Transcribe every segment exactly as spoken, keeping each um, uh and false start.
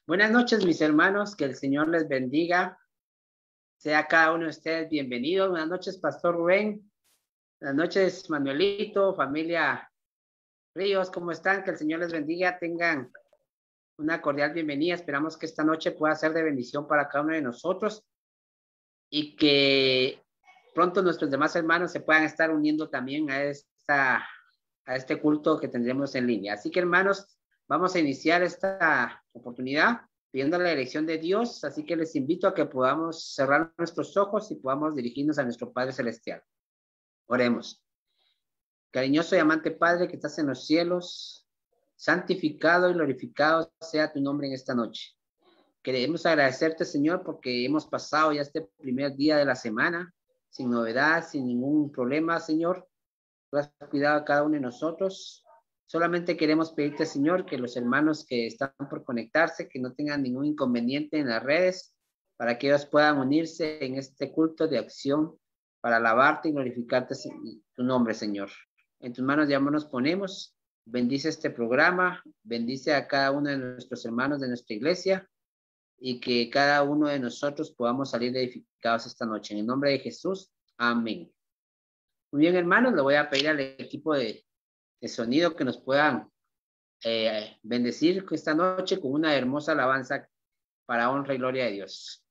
Buenas noches, mis hermanos, que el Señor les bendiga. Sea cada uno de ustedes bienvenidos. Buenas noches, Pastor Rubén. Buenas noches, Manuelito, familia Ríos, ¿cómo están? Que el Señor les bendiga. Tengan una cordial bienvenida. Esperamos que esta noche pueda ser de bendición para cada uno de nosotros y que pronto nuestros demás hermanos se puedan estar uniendo también a, esta, a este culto que tendremos en línea. Así que, hermanos, vamos a iniciar esta oportunidad pidiendo la dirección de Dios, así que les invito a que podamos cerrar nuestros ojos y podamos dirigirnos a nuestro Padre Celestial. Oremos. Cariñoso y amante Padre que estás en los cielos, santificado y glorificado sea tu nombre en esta noche. Queremos agradecerte, Señor, porque hemos pasado ya este primer día de la semana, sin novedad, sin ningún problema, Señor. Tú has cuidado a cada uno de nosotros. Solamente queremos pedirte, Señor, que los hermanos que están por conectarse, que no tengan ningún inconveniente en las redes, para que ellos puedan unirse en este culto de acción para alabarte y glorificarte tu nombre, Señor. En tus manos ya nos ponemos. Bendice este programa, bendice a cada uno de nuestros hermanos de nuestra iglesia y que cada uno de nosotros podamos salir edificados esta noche. En el nombre de Jesús, amén. Muy bien, hermanos, le voy a pedir al equipo de de sonido que nos puedan eh, bendecir esta noche con una hermosa alabanza para honra y gloria de Dios.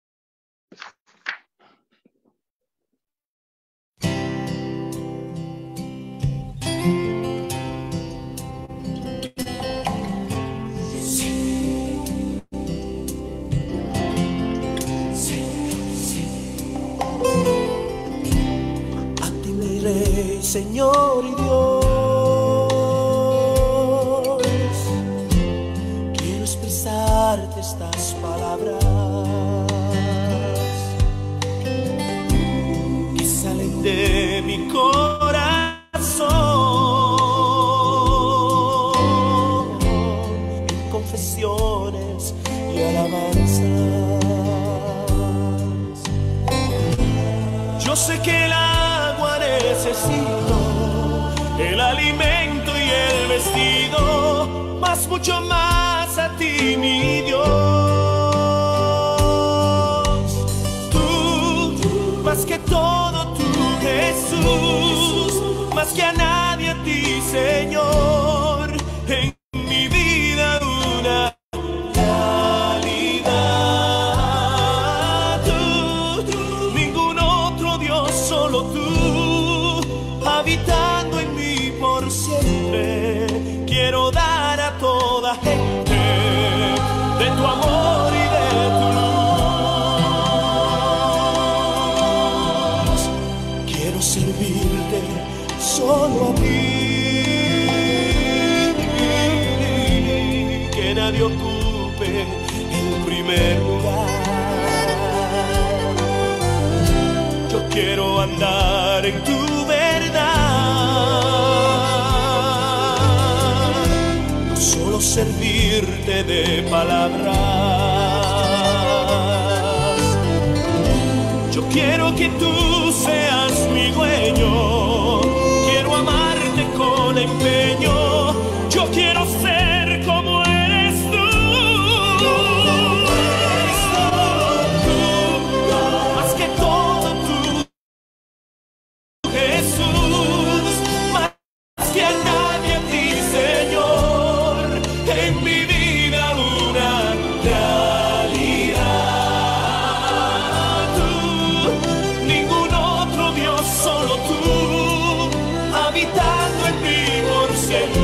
A ti mi Rey, Señor y Dios, estas palabras que salen de mi corazón en confesiones y alabanzas. Yo sé que el agua necesito, el alimento y el vestido, más mucho más a ti, mi Dios. Tú, más que todo tú, Jesús, más que a nadie, a ti, Señor, en mi vida una realidad. Tú, tú, ningún otro Dios, solo tú, habitando en mí por siempre. Quiero dar a toda gente de tu amor y de tu luz. Quiero servirte solo a ti, que nadie ocupe el primer lugar. Yo quiero andar en tu verdad, solo servirte de palabras. Yo quiero que tú seas mi dueño, quiero amarte con empeño, yo quiero ser como eres tú. Tú, más que todo tú, Jesús, más que a nadie, a ti, Señor, en mi vida una realidad. Tú, ningún otro Dios, solo tú, habitando en mí por siempre.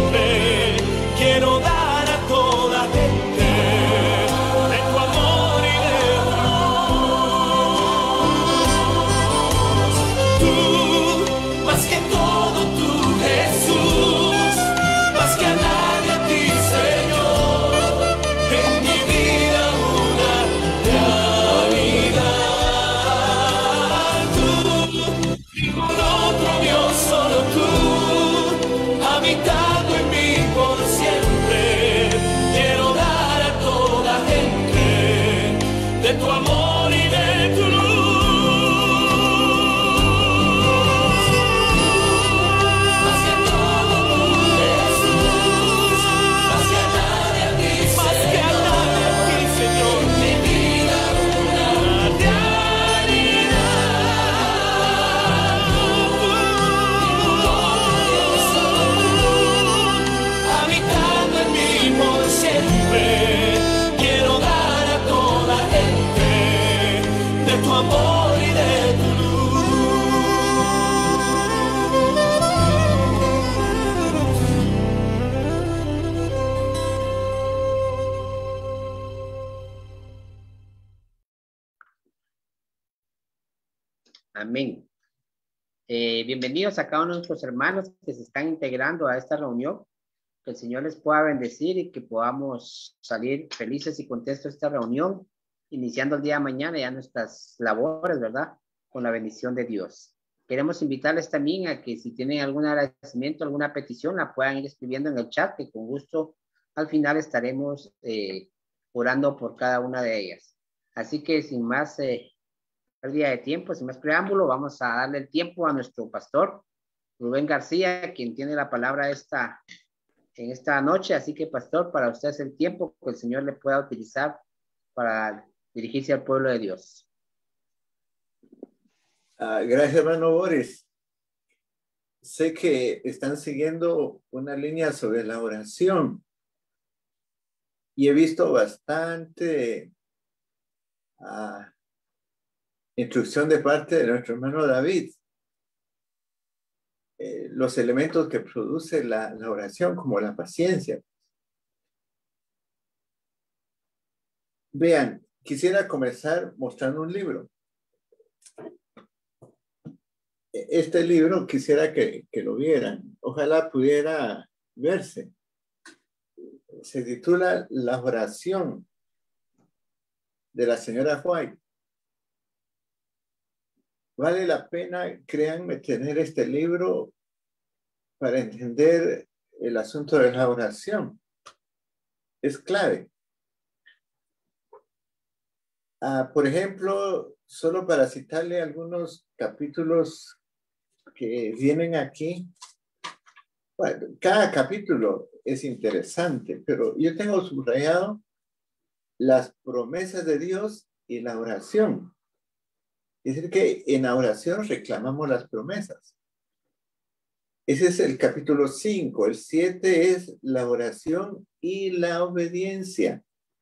Amén. Eh, bienvenidos a cada uno de nuestros hermanos que se están integrando a esta reunión. Que el Señor les pueda bendecir y que podamos salir felices y contentos de esta reunión, iniciando el día de mañana ya nuestras labores, ¿verdad? Con la bendición de Dios. Queremos invitarles también a que si tienen algún agradecimiento, alguna petición, la puedan ir escribiendo en el chat, que con gusto al final estaremos eh, orando por cada una de ellas. Así que sin más eh, pérdida de tiempo, sin más preámbulo, vamos a darle el tiempo a nuestro pastor, Rubén García, quien tiene la palabra esta en esta noche. Así que, pastor, para usted es el tiempo que el Señor le pueda utilizar para dirigirse al pueblo de Dios. Uh, gracias, hermano Boris. Sé que están siguiendo una línea sobre la oración y he visto bastante uh, instrucción de parte de nuestro hermano David. Eh, los elementos que produce la, la oración, como la paciencia. Vean, quisiera comenzar mostrando un libro. Este libro quisiera que, que lo vieran. Ojalá pudiera verse. Se titula La oración de la señora White. Vale la pena, créanme, tener este libro para entender el asunto de la oración. Es clave. Uh, por ejemplo, solo para citarle algunos capítulos que vienen aquí. Bueno, cada capítulo es interesante, pero yo tengo subrayado las promesas de Dios y la oración. Es decir, que en la oración reclamamos las promesas. Ese es el capítulo cinco. El siete es la oración y la obediencia.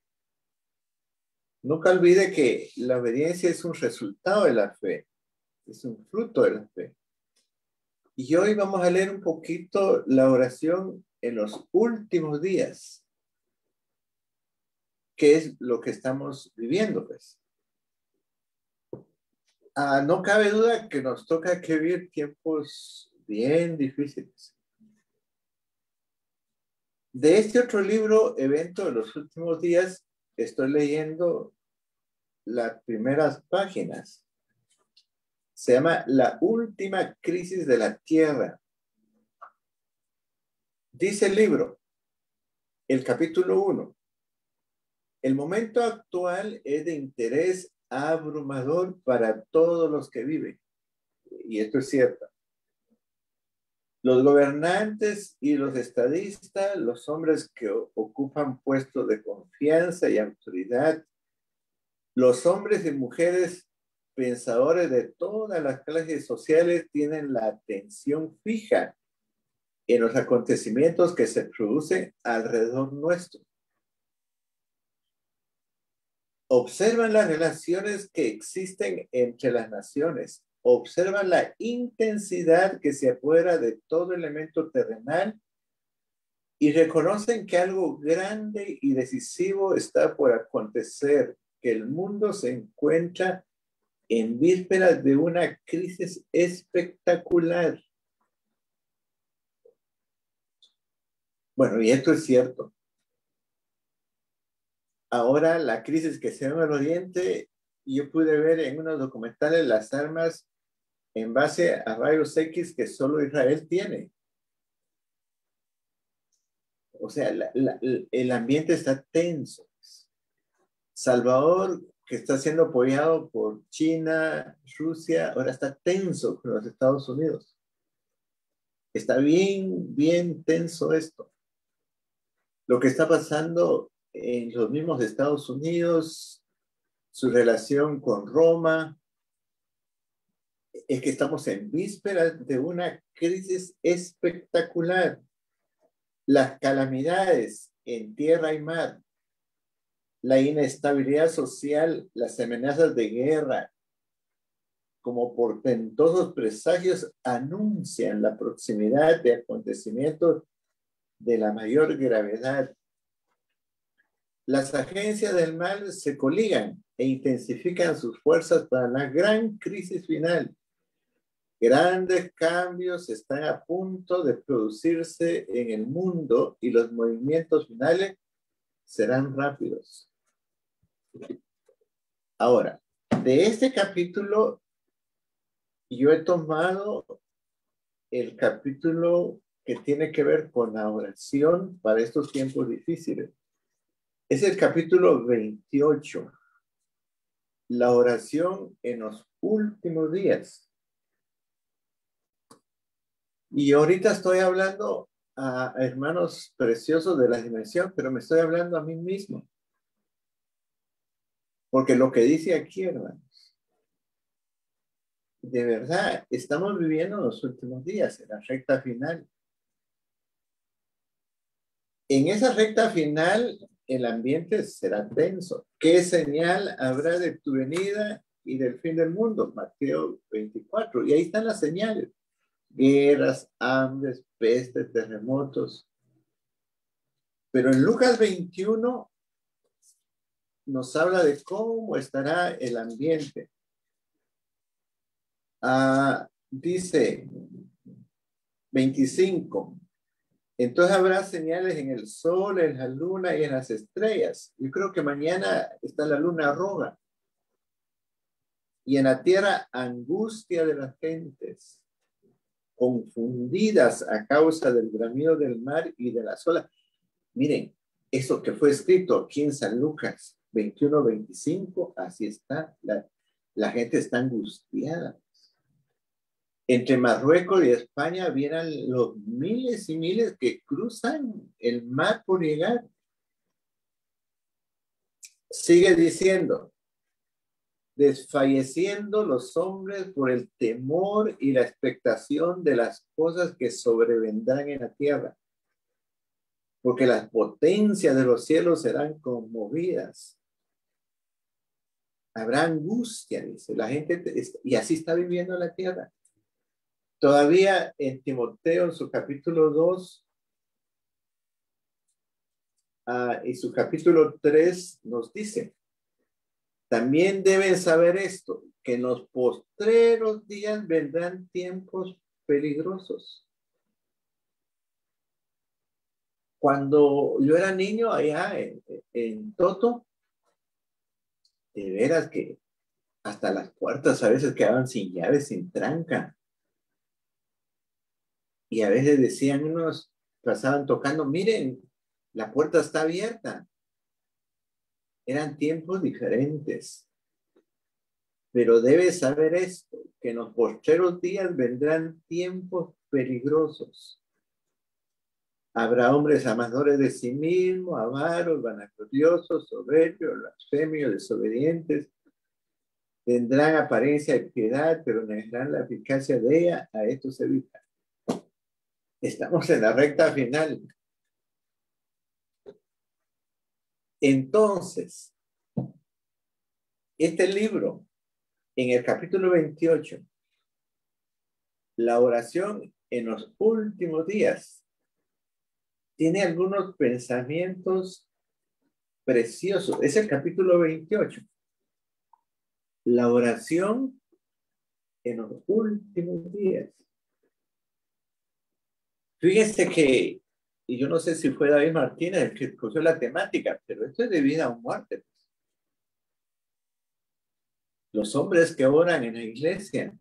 Nunca olvide que la obediencia es un resultado de la fe. Es un fruto de la fe. Y hoy vamos a leer un poquito la oración en los últimos días. ¿Qué es lo que estamos viviendo, pues? Ah, no cabe duda que nos toca que vivir tiempos bien difíciles. De este otro libro, Evento de los Últimos Días, estoy leyendo las primeras páginas. Se llama La Última Crisis de la Tierra. Dice el libro, el capítulo uno. El momento actual es de interés abrumador para todos los que viven. Y esto es cierto. Los gobernantes y los estadistas, los hombres que ocupan puestos de confianza y autoridad, los hombres y mujeres pensadores de todas las clases sociales tienen la atención fija en los acontecimientos que se producen alrededor nuestro. Observan las relaciones que existen entre las naciones. Observan la intensidad que se apodera de todo elemento terrenal y reconocen que algo grande y decisivo está por acontecer, que el mundo se encuentra en vísperas de una crisis espectacular. Bueno, y esto es cierto. Ahora la crisis que se ve en el Oriente, yo pude ver en unos documentales las armas en base a rayos X que solo Israel tiene. O sea, la, la, el ambiente está tenso. Salvador, que está siendo apoyado por China, Rusia, ahora está tenso con los Estados Unidos. Está bien, bien tenso esto. Lo que está pasando en los mismos Estados Unidos, su relación con Roma, es que estamos en vísperas de una crisis espectacular. Las calamidades en tierra y mar, la inestabilidad social, las amenazas de guerra, como portentosos presagios, anuncian la proximidad de acontecimientos de la mayor gravedad. Las agencias del mal se coligan e intensifican sus fuerzas para la gran crisis final. Grandes cambios están a punto de producirse en el mundo y los movimientos finales serán rápidos. Ahora, de este capítulo, yo he tomado el capítulo que tiene que ver con la oración para estos tiempos difíciles. Es el capítulo veintiocho. La oración en los últimos días. Y ahorita estoy hablando a hermanos preciosos de la dimensión, pero me estoy hablando a mí mismo. Porque lo que dice aquí, hermanos, de verdad, estamos viviendo los últimos días, en la recta final. En esa recta final, el ambiente será tenso. ¿Qué señal habrá de tu venida y del fin del mundo? Mateo veinticuatro. Y ahí están las señales. Guerras, hambres, pestes, terremotos. Pero en Lucas veintiuno nos habla de cómo estará el ambiente. Ah, dice veinticinco. Entonces habrá señales en el sol, en la luna y en las estrellas. Yo creo que mañana está la luna roja. Y en la tierra, angustia de las gentes, confundidas a causa del bramido del mar y de las olas. Miren, eso que fue escrito aquí en San Lucas veintiuno, veinticinco, así está. La, la gente está angustiada. Entre Marruecos y España vieran los miles y miles que cruzan el mar por llegar. Sigue diciendo, desfalleciendo los hombres por el temor y la expectación de las cosas que sobrevendrán en la tierra, porque las potencias de los cielos serán conmovidas. Habrá angustia, dice la gente, y así está viviendo la tierra. Todavía en Timoteo, en su capítulo dos uh, y su capítulo tres nos dice, también deben saber esto, que en los postreros días vendrán tiempos peligrosos. Cuando yo era niño allá en, en Toto, de veras que hasta las puertas a veces quedaban sin llaves, sin tranca. Y a veces decían unos, pasaban tocando, miren, la puerta está abierta. Eran tiempos diferentes. Pero debes saber esto, que en los postreros días vendrán tiempos peligrosos. Habrá hombres amadores de sí mismos, avaros, vanagloriosos, soberbios, blasfemios, desobedientes. Tendrán apariencia de piedad, pero negarán la eficacia de ella. A esto se evita. Estamos en la recta final. Entonces, este libro, en el capítulo veintiocho, la oración en los últimos días, tiene algunos pensamientos preciosos. Es el capítulo veintiocho. La oración en los últimos días. Fíjense que, y yo no sé si fue David Martínez el que escogió la temática, pero esto es de vida o muerte. Los hombres que oran en la iglesia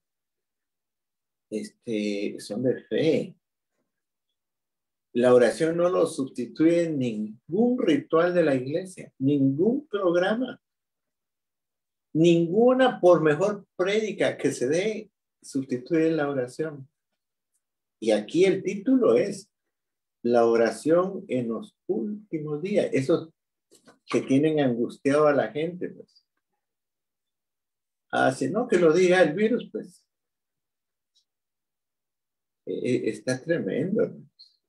este, son de fe. La oración no lo sustituye ningún ritual de la iglesia, ningún programa, ninguna, por mejor prédica que se dé, sustituye la oración. Y aquí el título es la oración en los últimos días. Esos que tienen angustiado a la gente, pues. Ah, si no, que lo diga el virus, pues. Eh, está tremendo, ¿no?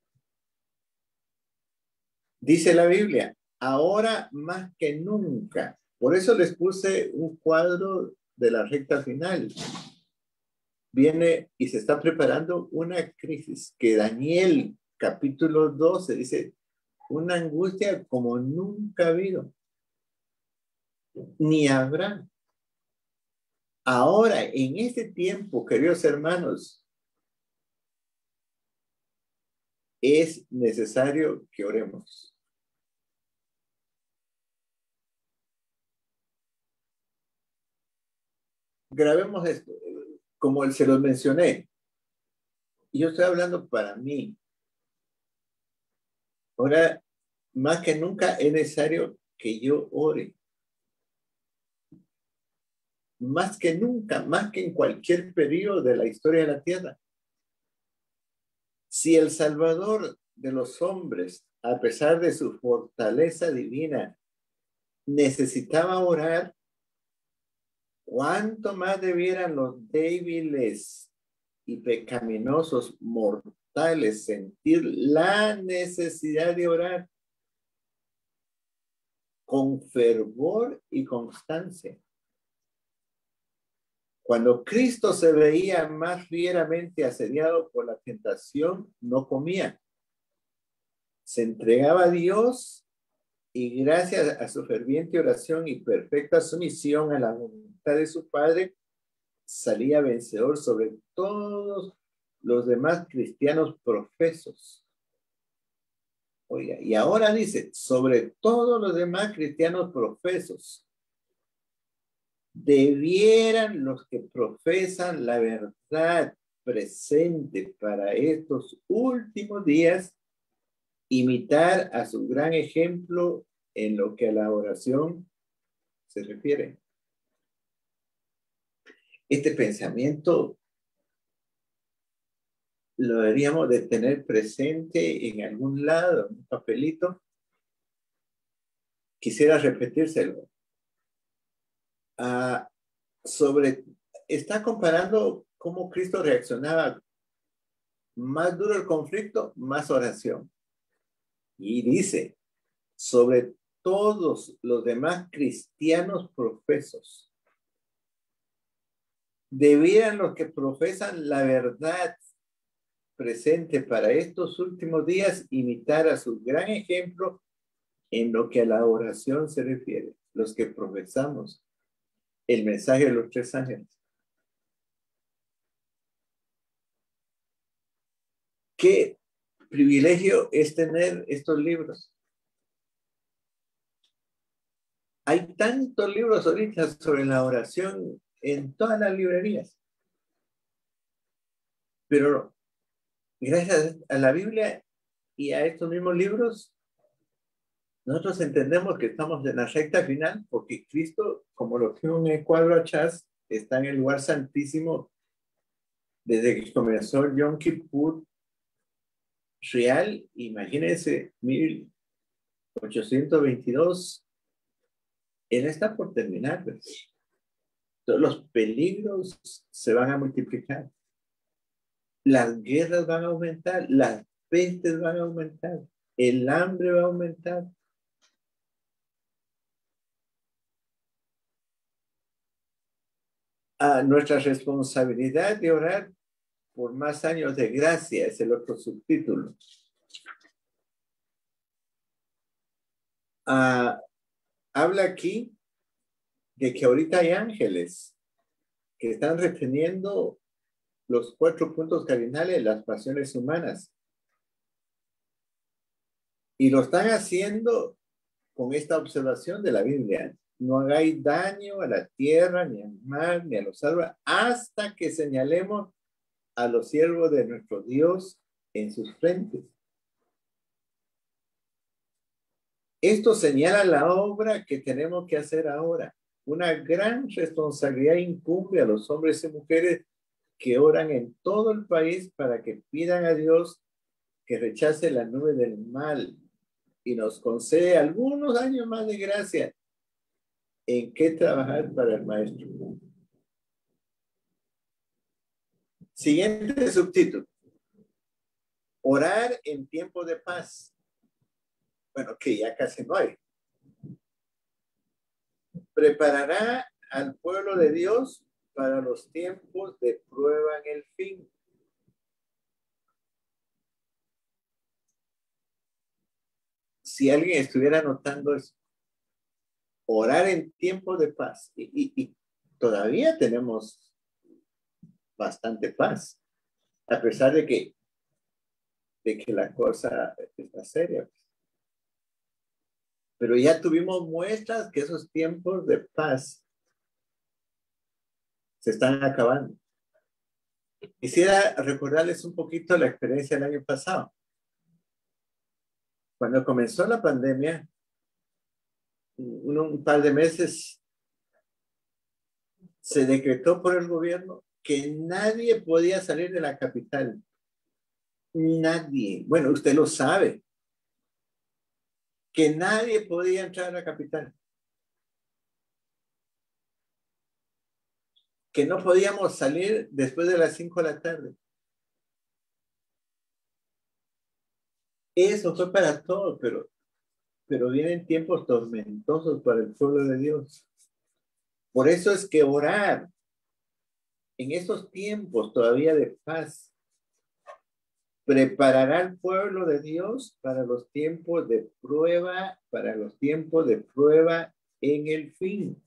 Dice la Biblia, ahora más que nunca. Por eso les puse un cuadro de la recta final. Viene y se está preparando una crisis que Daniel, capítulo doce, dice, una angustia como nunca ha habido, ni habrá. Ahora, en este tiempo, queridos hermanos, es necesario que oremos. Grabemos esto, como se los mencioné. Yo estoy hablando para mí. Ahora, más que nunca es necesario que yo ore. Más que nunca, más que en cualquier periodo de la historia de la tierra. Si el Salvador de los hombres, a pesar de su fortaleza divina, necesitaba orar, ¿cuánto más debieran los débiles y pecaminosos mortales sentir la necesidad de orar con fervor y constancia? Cuando Cristo se veía más fieramente asediado por la tentación, no comía. Se entregaba a Dios y gracias a su ferviente oración y perfecta sumisión a la voluntad de su Padre, salía vencedor sobre todos los demás cristianos profesos. Oiga, y ahora dice, sobre todos los demás cristianos profesos, debieran los que profesan la verdad presente para estos últimos días imitar a su gran ejemplo en lo que a la oración se refiere. Este pensamiento lo deberíamos de tener presente en algún lado, en un papelito. Quisiera repetírselo. Uh, sobre, está comparando cómo Cristo reaccionaba. Más duro el conflicto, más oración. Y dice, sobre todos los demás cristianos profesos, debieran los que profesan la verdad presente para estos últimos días imitar a su gran ejemplo en lo que a la oración se refiere, los que profesamos el mensaje de los tres ángeles. Qué privilegio es tener estos libros. Hay tantos libros ahorita sobre la oración en todas las librerías. Pero gracias a la Biblia y a estos mismos libros, nosotros entendemos que estamos en la recta final porque Cristo, como lo vimos en el cuadro atrás, está en el lugar santísimo desde que comenzó el Yom Kippur real. Imagínense, mil ochocientos veintidós, Él está por terminar. ¿Ves? Todos los peligros se van a multiplicar. Las guerras van a aumentar, las pestes van a aumentar, el hambre va a aumentar. A nuestra responsabilidad de orar por más años de gracia es el otro subtítulo. Uh, habla aquí de que ahorita hay ángeles que están reteniendo los cuatro puntos cardinales de las pasiones humanas. Y lo están haciendo con esta observación de la Biblia. No hagáis daño a la tierra, ni al mar, ni a los árboles, hasta que señalemos a los siervos de nuestro Dios en sus frentes. Esto señala la obra que tenemos que hacer ahora. Una gran responsabilidad incumbe a los hombres y mujeres que oran en todo el país para que pidan a Dios que rechace la nube del mal y nos concede algunos años más de gracia en qué trabajar para el Maestro. Siguiente subtítulo. Orar en tiempo de paz. Bueno, que ya casi no hay. Preparará al pueblo de Dios para los tiempos de prueba en el fin. Si alguien estuviera notando eso, orar en tiempo de paz. Y, y, y todavía tenemos bastante paz, a pesar de que, de que la cosa está seria. Pero ya tuvimos muestras que esos tiempos de paz se están acabando. Quisiera recordarles un poquito la experiencia del año pasado. Cuando comenzó la pandemia, un, un par de meses, se decretó por el gobierno que nadie podía salir de la capital. Nadie. Bueno, usted lo sabe. Que nadie podía entrar a la capital. Que no podíamos salir después de las cinco de la tarde. Eso fue para todos, pero, pero vienen tiempos tormentosos para el pueblo de Dios. Por eso es que orar en esos tiempos todavía de paz preparará al pueblo de Dios para los tiempos de prueba, para los tiempos de prueba en el fin.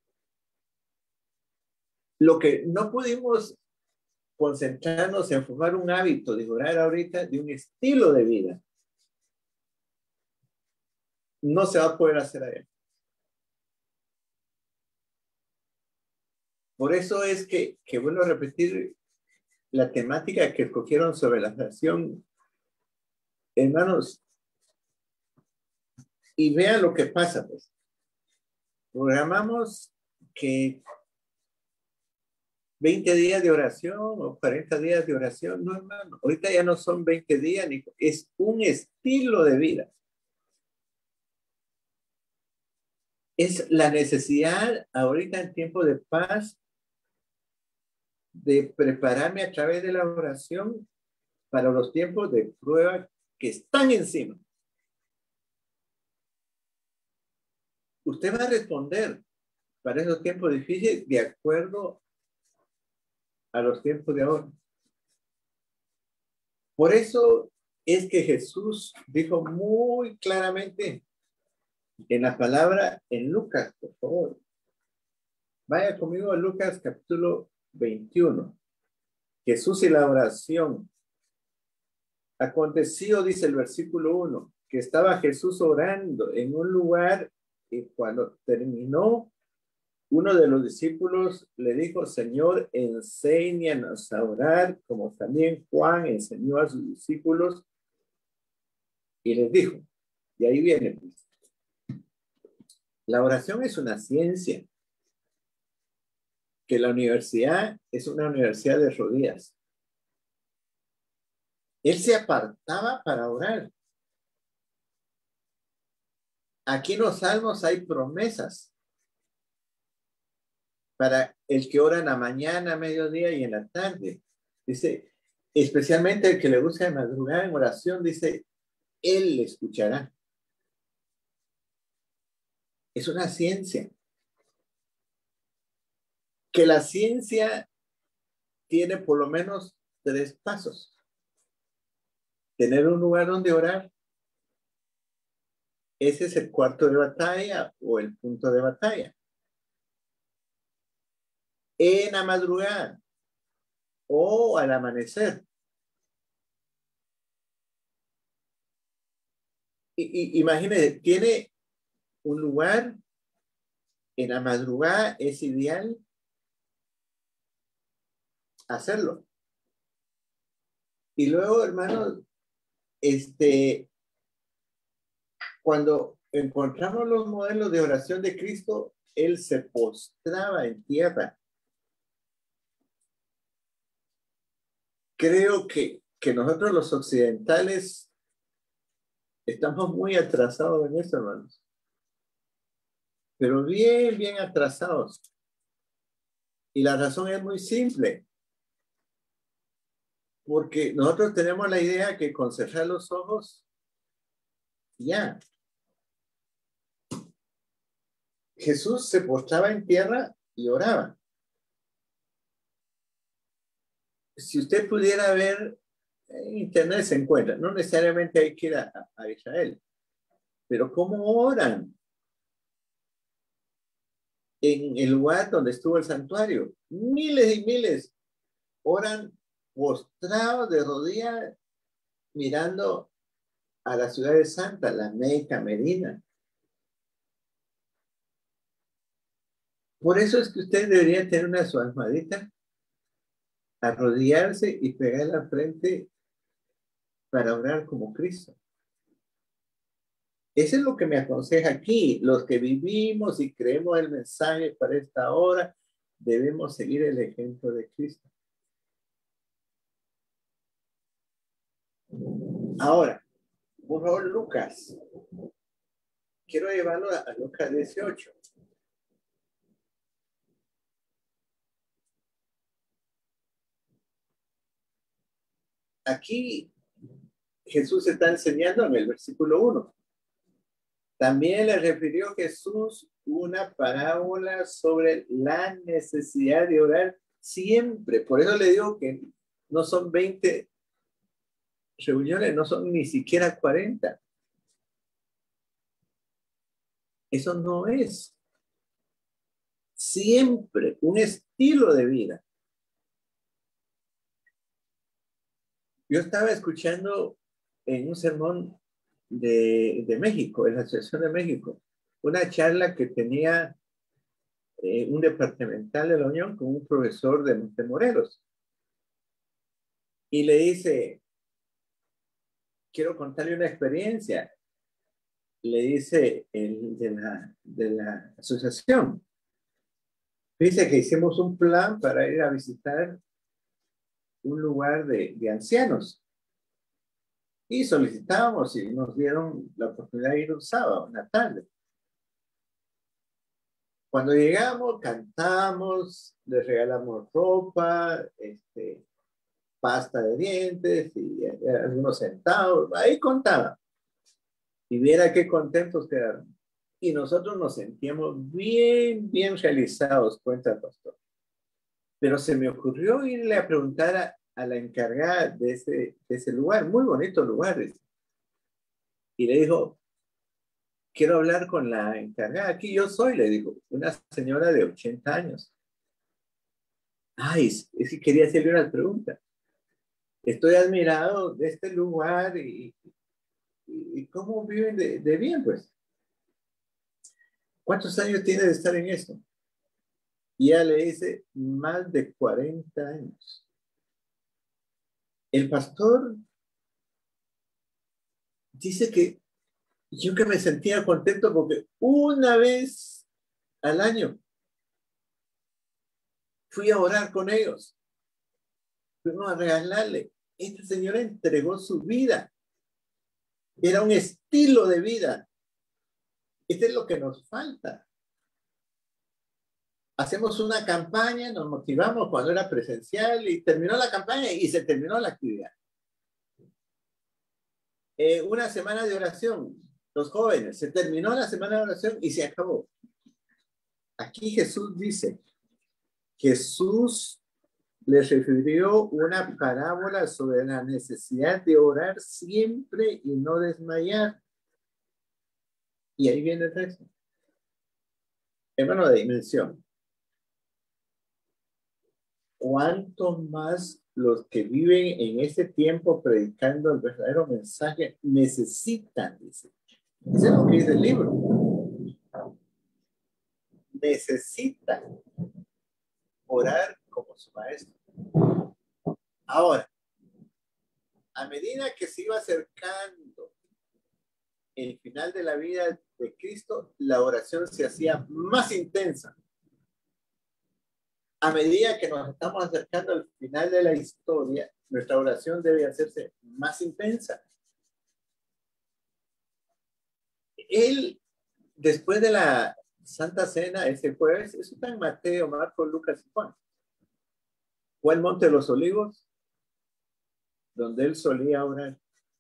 Lo que no pudimos concentrarnos en formar un hábito de orar ahorita, de un estilo de vida, no se va a poder hacer allá. Por eso es que, que vuelvo a repetir la temática que escogieron sobre la oración, hermanos, y vean lo que pasa, pues. Programamos que veinte días de oración o cuarenta días de oración, no, hermano, ahorita ya no son veinte días, ni, es un estilo de vida. Es la necesidad ahorita en tiempo de paz de prepararme a través de la oración para los tiempos de prueba que están encima. Usted va a responder para esos tiempos difíciles de acuerdo a los tiempos de ahora. Por eso es que Jesús dijo muy claramente en la palabra en Lucas, por favor. Vaya conmigo a Lucas capítulo veintiuno. Jesús y la oración. Aconteció, dice el versículo uno, que estaba Jesús orando en un lugar y cuando terminó, uno de los discípulos le dijo, Señor, enséñanos a orar, como también Juan enseñó a sus discípulos. Y les dijo, y ahí viene, pues, la oración es una ciencia, que la universidad es una universidad de rodillas. Él se apartaba para orar. Aquí en los Salmos hay promesas para el que ora en la mañana, a mediodía y en la tarde. Dice, especialmente el que le busca de madrugada en oración, dice, Él le escuchará. Es una ciencia. Que la ciencia tiene por lo menos tres pasos. Tener un lugar donde orar. Ese es el cuarto de batalla o el punto de batalla. En la madrugada o al amanecer. Y, y, imagínense, tiene un lugar en la madrugada, es ideal hacerlo. Y luego, hermanos, este, cuando encontramos los modelos de oración de Cristo, Él se postraba en tierra. Creo que, que nosotros los occidentales estamos muy atrasados en eso, hermanos. Pero bien, bien atrasados. Y la razón es muy simple. Porque nosotros tenemos la idea que con cerrar los ojos, ya. Jesús se postraba en tierra y oraba. Si usted pudiera ver, en internet se encuentra, no necesariamente hay que ir a, a Israel, pero ¿cómo oran? en el lugar donde estuvo el santuario. Miles y miles oran postrados de rodillas mirando a la ciudad de Santa, la Meca, Medina. Por eso es que usted debería tener una su almohadita, arrodillarse y pegar la frente para orar como Cristo. Eso es lo que me aconseja aquí. Los que vivimos y creemos el mensaje para esta hora, debemos seguir el ejemplo de Cristo. Ahora, por favor, Lucas. Quiero llevarlo a, a Lucas dieciocho. Aquí Jesús está enseñando en el versículo uno. También le refirió Jesús una parábola sobre la necesidad de orar siempre. Por eso le digo que no son veinte reuniones, no son ni siquiera cuarenta. Eso no es. Siempre un estilo de vida. Yo estaba escuchando en un sermón de, de México, en la Asociación de México, una charla que tenía eh, un departamental de la Unión con un profesor de Montemorelos. Y le dice, quiero contarle una experiencia. Le dice el de la, de la asociación. Dice que hicimos un plan para ir a visitar un lugar de, de ancianos. Y solicitamos y nos dieron la oportunidad de ir un sábado, una tarde. Cuando llegamos, cantamos, les regalamos ropa, este, pasta de dientes y eh, algunos centavos. Ahí contaba. Y viera qué contentos quedaron. Y nosotros nos sentíamos bien, bien realizados, cuenta el pastor. Pero se me ocurrió irle a preguntar a, a la encargada de ese, de ese lugar, muy bonito lugar. Y le dijo, quiero hablar con la encargada. Aquí yo soy, le dijo, una señora de ochenta años. Ay, es que quería hacerle una pregunta. Estoy admirado de este lugar y, y, y cómo viven de, de bien, pues. ¿Cuántos años tiene de estar en esto? Y ella le dice, más de cuarenta años. El pastor dice que yo que me sentía contento porque una vez al año fui a orar con ellos. Fuimos a regalarle. Esta señora entregó su vida. Era un estilo de vida. Este es lo que nos falta. Hacemos una campaña, nos motivamos cuando era presencial y terminó la campaña y se terminó la actividad. Eh, una semana de oración, los jóvenes, se terminó la semana de oración y se acabó. Aquí Jesús dice, Jesús les refirió una parábola sobre la necesidad de orar siempre y no desmayar. Y ahí viene el resto. Hermano de dimensión. ¿Cuánto más los que viven en este tiempo predicando el verdadero mensaje necesitan? Dice. Eso es lo que dice el libro. Necesitan orar como su maestro. Ahora, a medida que se iba acercando el final de la vida de Cristo, la oración se hacía más intensa. A medida que nos estamos acercando al final de la historia, nuestra oración debe hacerse más intensa. Él, después de la Santa Cena, ese jueves, eso está en Mateo, Marcos, Lucas y Juan. Fue al Monte de los Olivos, donde él solía orar.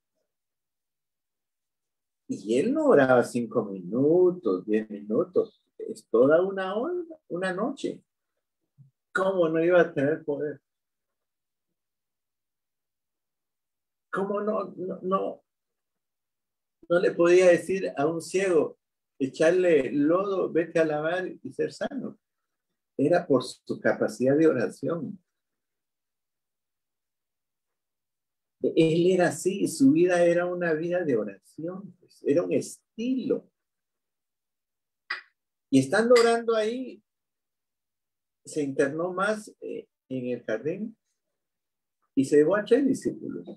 Y él no oraba cinco minutos, diez minutos, es toda una hora, una noche. ¿Cómo no iba a tener poder? ¿Cómo no, no, no, no le podía decir a un ciego, echarle lodo, vete a lavar y ser sano. Era por su capacidad de oración. Él era así, su vida era una vida de oración, pues, era un estilo. Y estando orando ahí, se internó más eh, en el jardín y se llevó a tres discípulos.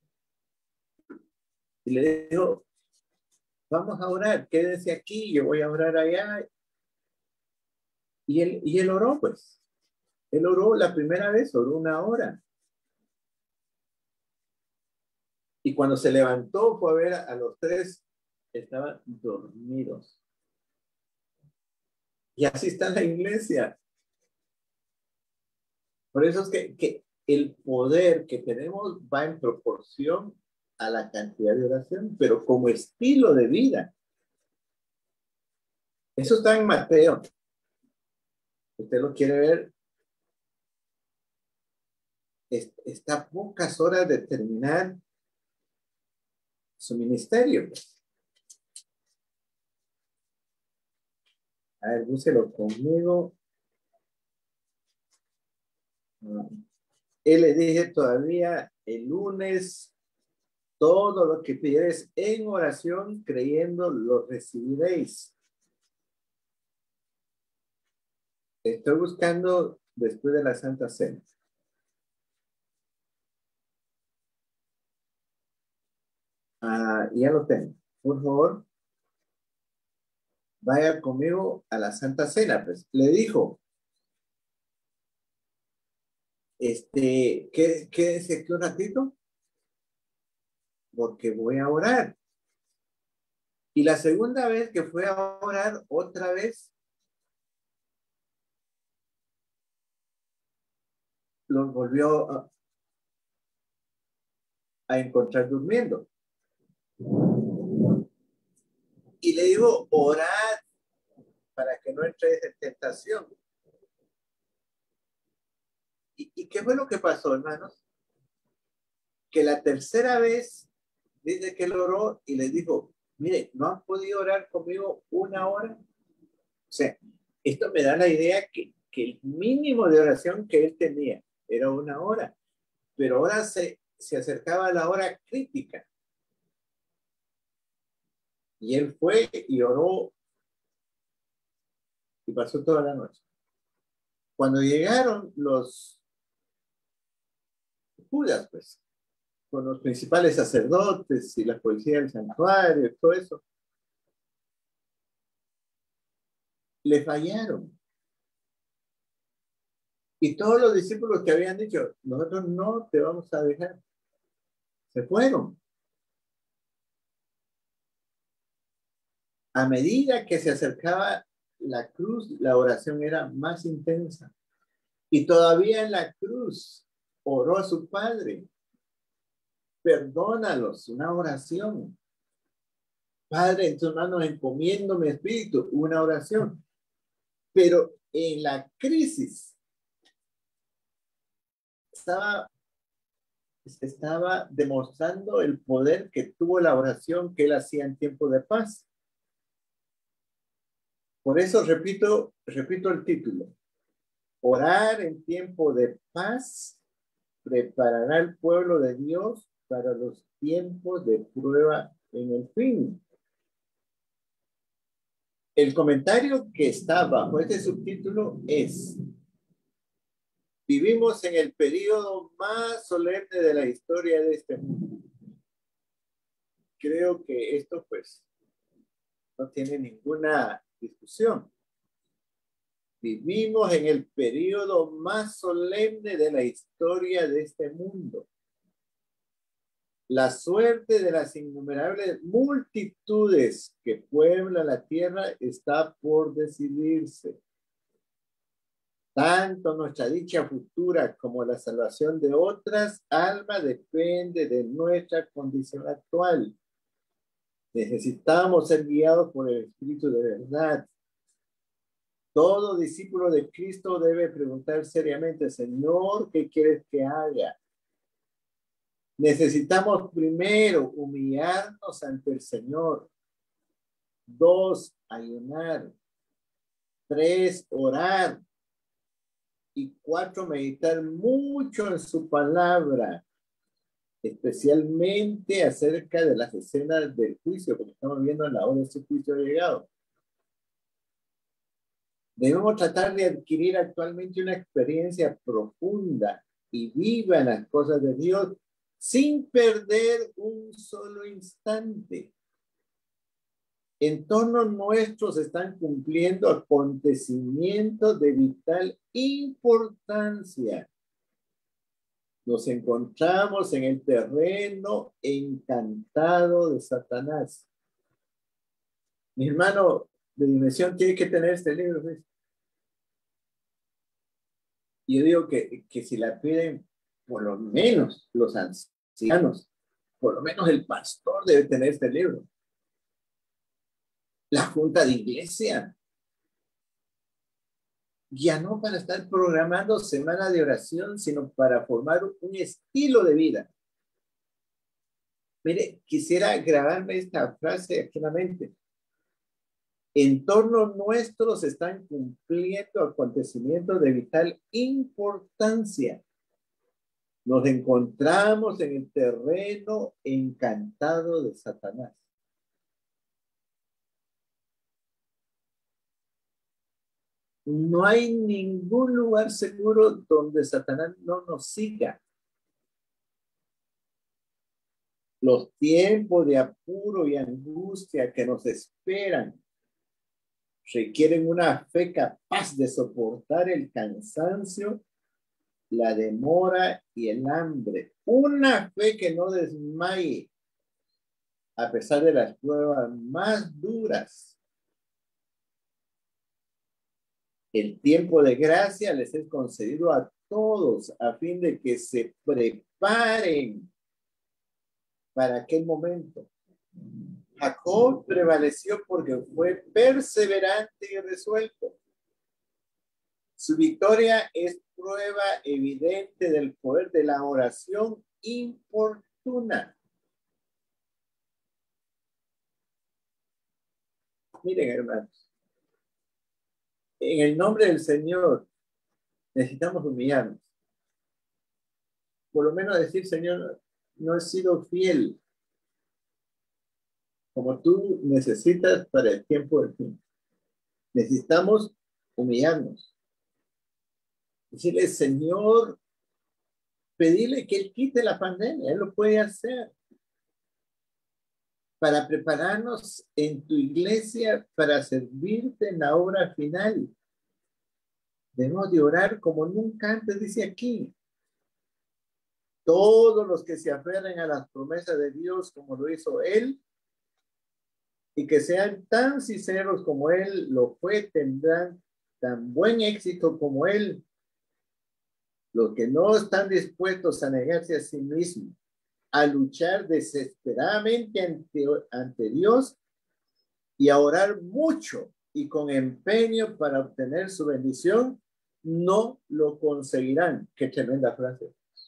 Y le dijo, vamos a orar, quédense aquí, yo voy a orar allá. Y él, y él oró, pues. Él oró la primera vez, oró una hora. Y cuando se levantó, fue a ver a, a los tres, estaban dormidos. Y así está la iglesia. Por eso es que, que el poder que tenemos va en proporción a la cantidad de oración, pero como estilo de vida. Eso está en Mateo. Usted lo quiere ver. Está a pocas horas de terminar su ministerio. A ver, búsquelo conmigo. Él le dije todavía el lunes, todo lo que pidieres en oración, creyendo, lo recibiréis. Estoy buscando después de la Santa Cena. Ah, ya lo tengo. Por favor, vaya conmigo a la Santa Cena. Pues le dijo, este, ¿qué, quédese aquí un ratito? Porque voy a orar. Y la segunda vez que fue a orar, otra vez, los volvió a, a encontrar durmiendo. Y le digo, orad para que no entréis en tentación. ¿Y, ¿Y qué fue lo que pasó, hermanos? Que la tercera vez dice que él oró y les dijo, mire, ¿no han podido orar conmigo una hora? O sea, esto me da la idea que, que el mínimo de oración que él tenía era una hora, pero ahora se, se acercaba a la hora crítica. Y él fue y oró y pasó toda la noche. Cuando llegaron los Judas, pues, con los principales sacerdotes y la policía del santuario y todo eso, le fallaron. Y todos los discípulos que habían dicho, nosotros no te vamos a dejar, se fueron. A medida que se acercaba la cruz, la oración era más intensa. Y todavía en la cruz oró a su Padre. Perdónalos, una oración. Padre, en tus manos encomiendo mi espíritu, una oración. Pero en la crisis estaba, estaba demostrando el poder que tuvo la oración que él hacía en tiempo de paz. Por eso repito, repito el título. Orar en tiempo de paz preparará al pueblo de Dios para los tiempos de prueba en el fin. El comentario que está bajo este subtítulo es: vivimos en el periodo más solemne de la historia de este mundo. Creo que esto, pues, no tiene ninguna discusión. Vivimos en el periodo más solemne de la historia de este mundo. La suerte de las innumerables multitudes que pueblan la tierra está por decidirse. Tanto nuestra dicha futura como la salvación de otras almas depende de nuestra condición actual. Necesitamos ser guiados por el Espíritu de verdad. Todo discípulo de Cristo debe preguntar seriamente, Señor, ¿qué quieres que haga? Necesitamos primero humillarnos ante el Señor. Dos, ayunar. Tres, orar. Y cuatro, meditar mucho en su palabra, especialmente acerca de las escenas del juicio, porque estamos viendo la hora de ese juicio ha llegado. Debemos tratar de adquirir actualmente una experiencia profunda y viva en las cosas de Dios sin perder un solo instante. Entornos nuestros están cumpliendo acontecimientos de vital importancia. Nos encontramos en el terreno encantado de Satanás. Mi hermano de dimensión tiene que tener este libro, ¿ves? Yo digo que, que si la piden, por lo menos los ancianos, por lo menos el pastor debe tener este libro. La junta de iglesia. Ya no para estar programando semana de oración, sino para formar un estilo de vida. Mire, quisiera grabarme esta frase aquí en la mente. Entornos nuestros están cumpliendo acontecimientos de vital importancia. Nos encontramos en el terreno encantado de Satanás. No hay ningún lugar seguro donde Satanás no nos siga. Los tiempos de apuro y angustia que nos esperan requieren una fe capaz de soportar el cansancio, la demora y el hambre. Una fe que no desmaye a pesar de las pruebas más duras. El tiempo de gracia les es concedido a todos a fin de que se preparen para aquel momento. Jacob prevaleció porque fue perseverante y resuelto. Su victoria es prueba evidente del poder de la oración importuna. Miren, hermanos, en el nombre del Señor necesitamos humillarnos. Por lo menos decir, Señor, no he sido fiel como tú necesitas para el tiempo del fin. Necesitamos humillarnos. Decirle, Señor, pedirle que Él quite la pandemia. Él lo puede hacer. Para prepararnos en tu iglesia para servirte en la obra final. Debemos de orar como nunca antes, dice aquí. Todos los que se aferren a las promesas de Dios como lo hizo Él y que sean tan sinceros como Él lo fue, tendrán tan buen éxito como Él. Los que no están dispuestos a negarse a sí mismos, a luchar desesperadamente ante, ante Dios y a orar mucho y con empeño para obtener su bendición, no lo conseguirán. Qué tremenda frase.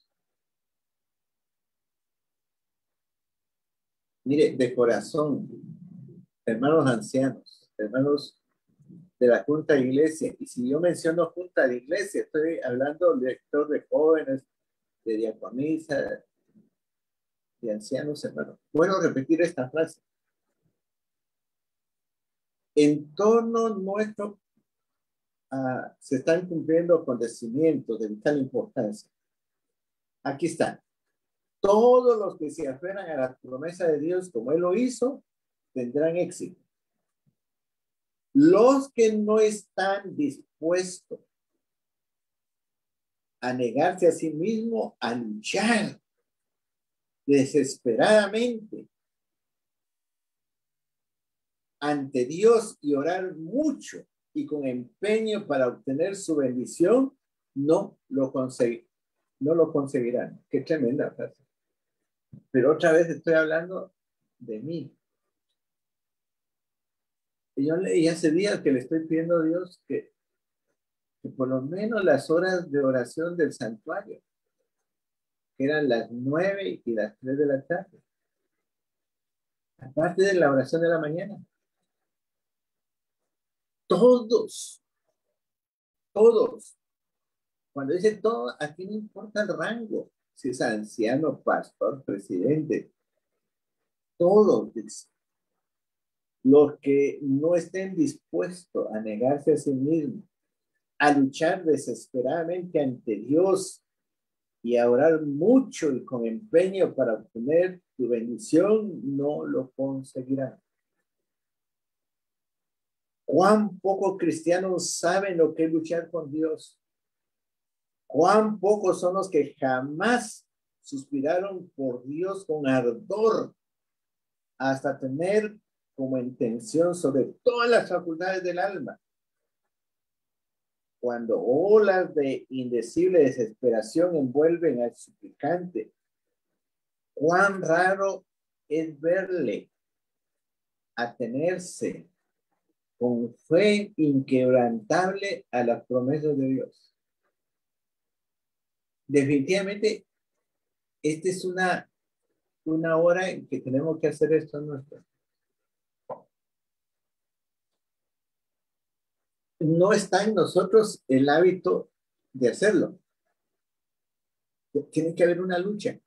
Mire, de corazón, hermanos ancianos, hermanos de la Junta de Iglesia, y si yo menciono Junta de Iglesia, estoy hablando del director de jóvenes, de diaconisa, de ancianos, hermanos. Puedo repetir esta frase. En torno nuestro uh, se están cumpliendo acontecimientos de vital importancia. Aquí está. Todos los que se aferran a la promesa de Dios como Él lo hizo, tendrán éxito. Los que no están dispuestos a negarse a sí mismos, a luchar desesperadamente ante Dios y orar mucho y con empeño para obtener su bendición, no lo conseguirán. No lo conseguirán. Qué tremenda frase. Pero otra vez estoy hablando de mí. Y yo leí hace días que le estoy pidiendo a Dios que, que por lo menos las horas de oración del santuario, que eran las nueve y las tres de la tarde, aparte de la oración de la mañana, Todos, todos. Cuando dice todo, aquí no importa el rango, si es anciano, pastor, presidente. Todos, los que no estén dispuestos a negarse a sí mismos, a luchar desesperadamente ante Dios y a orar mucho y con empeño para obtener tu bendición, no lo conseguirán. ¿Cuán pocos cristianos saben lo que es luchar con Dios? ¿Cuán pocos son los que jamás suspiraron por Dios con ardor hasta tener como intención sobre todas las facultades del alma? Cuando olas de indecible desesperación envuelven al suplicante, cuán raro es verle atenerse con fe inquebrantable a las promesas de Dios. Definitivamente, esta es una, una hora en que tenemos que hacer esto nuestro. No está en nosotros el hábito de hacerlo. Tiene que haber una lucha.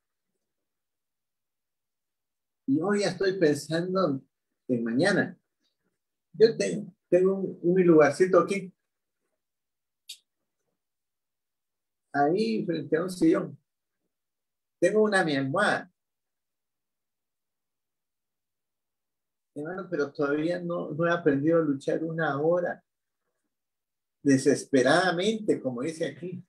Y hoy ya estoy pensando en mañana. Yo tengo, tengo un, un lugarcito aquí. Ahí frente a un sillón. Tengo una mi almohada. Hermano, pero todavía no, no he aprendido a luchar una hora. Desesperadamente, como dice aquí.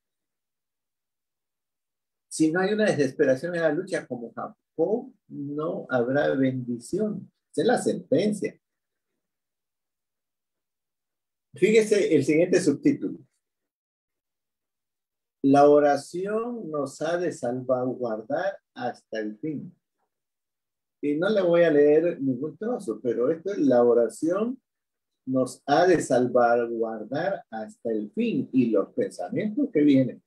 Si no hay una desesperación en la lucha como Jacob, no habrá bendición. Esa es la sentencia. Fíjese el siguiente subtítulo. La oración nos ha de salvaguardar hasta el fin. Y no le voy a leer ningún trozo, pero esto es la oración nos ha de salvaguardar hasta el fin y los pensamientos que vienen.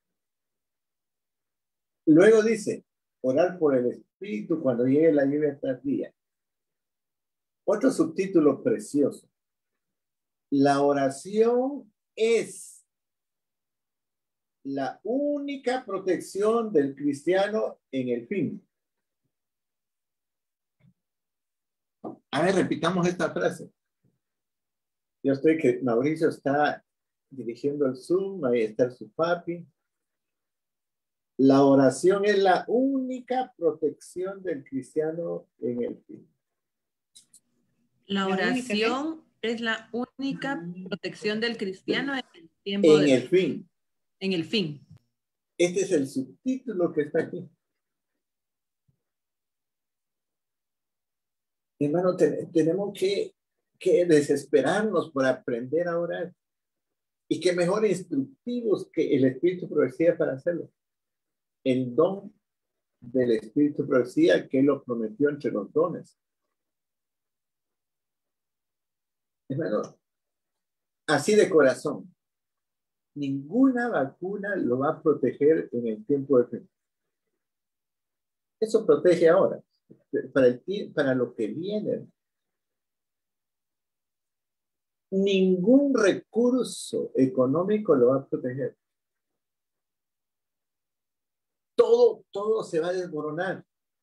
Luego dice, orar por el Espíritu cuando llegue la lluvia tardía. Otro subtítulo precioso. La oración es la única protección del cristiano en el fin. A ver, repitamos esta frase. Yo estoy que Mauricio está dirigiendo el Zoom, ahí está su papi. La oración es la única protección del cristiano en el fin. La oración es la única protección del cristiano en el tiempo en de... el fin. En el fin. Este es el subtítulo que está aquí. Hermano, te, tenemos que, que desesperarnos por aprender a orar. Y qué mejor instructivos que el Espíritu Profecía para hacerlo. El don del Espíritu Profecía que Él lo prometió entre los dones. Hermano, así de corazón. Ninguna vacuna lo va a proteger en el tiempo de fe. Eso protege ahora, para, el, para lo que viene. Ningún recurso económico lo va a proteger. Todo, todo se va a desmoronar.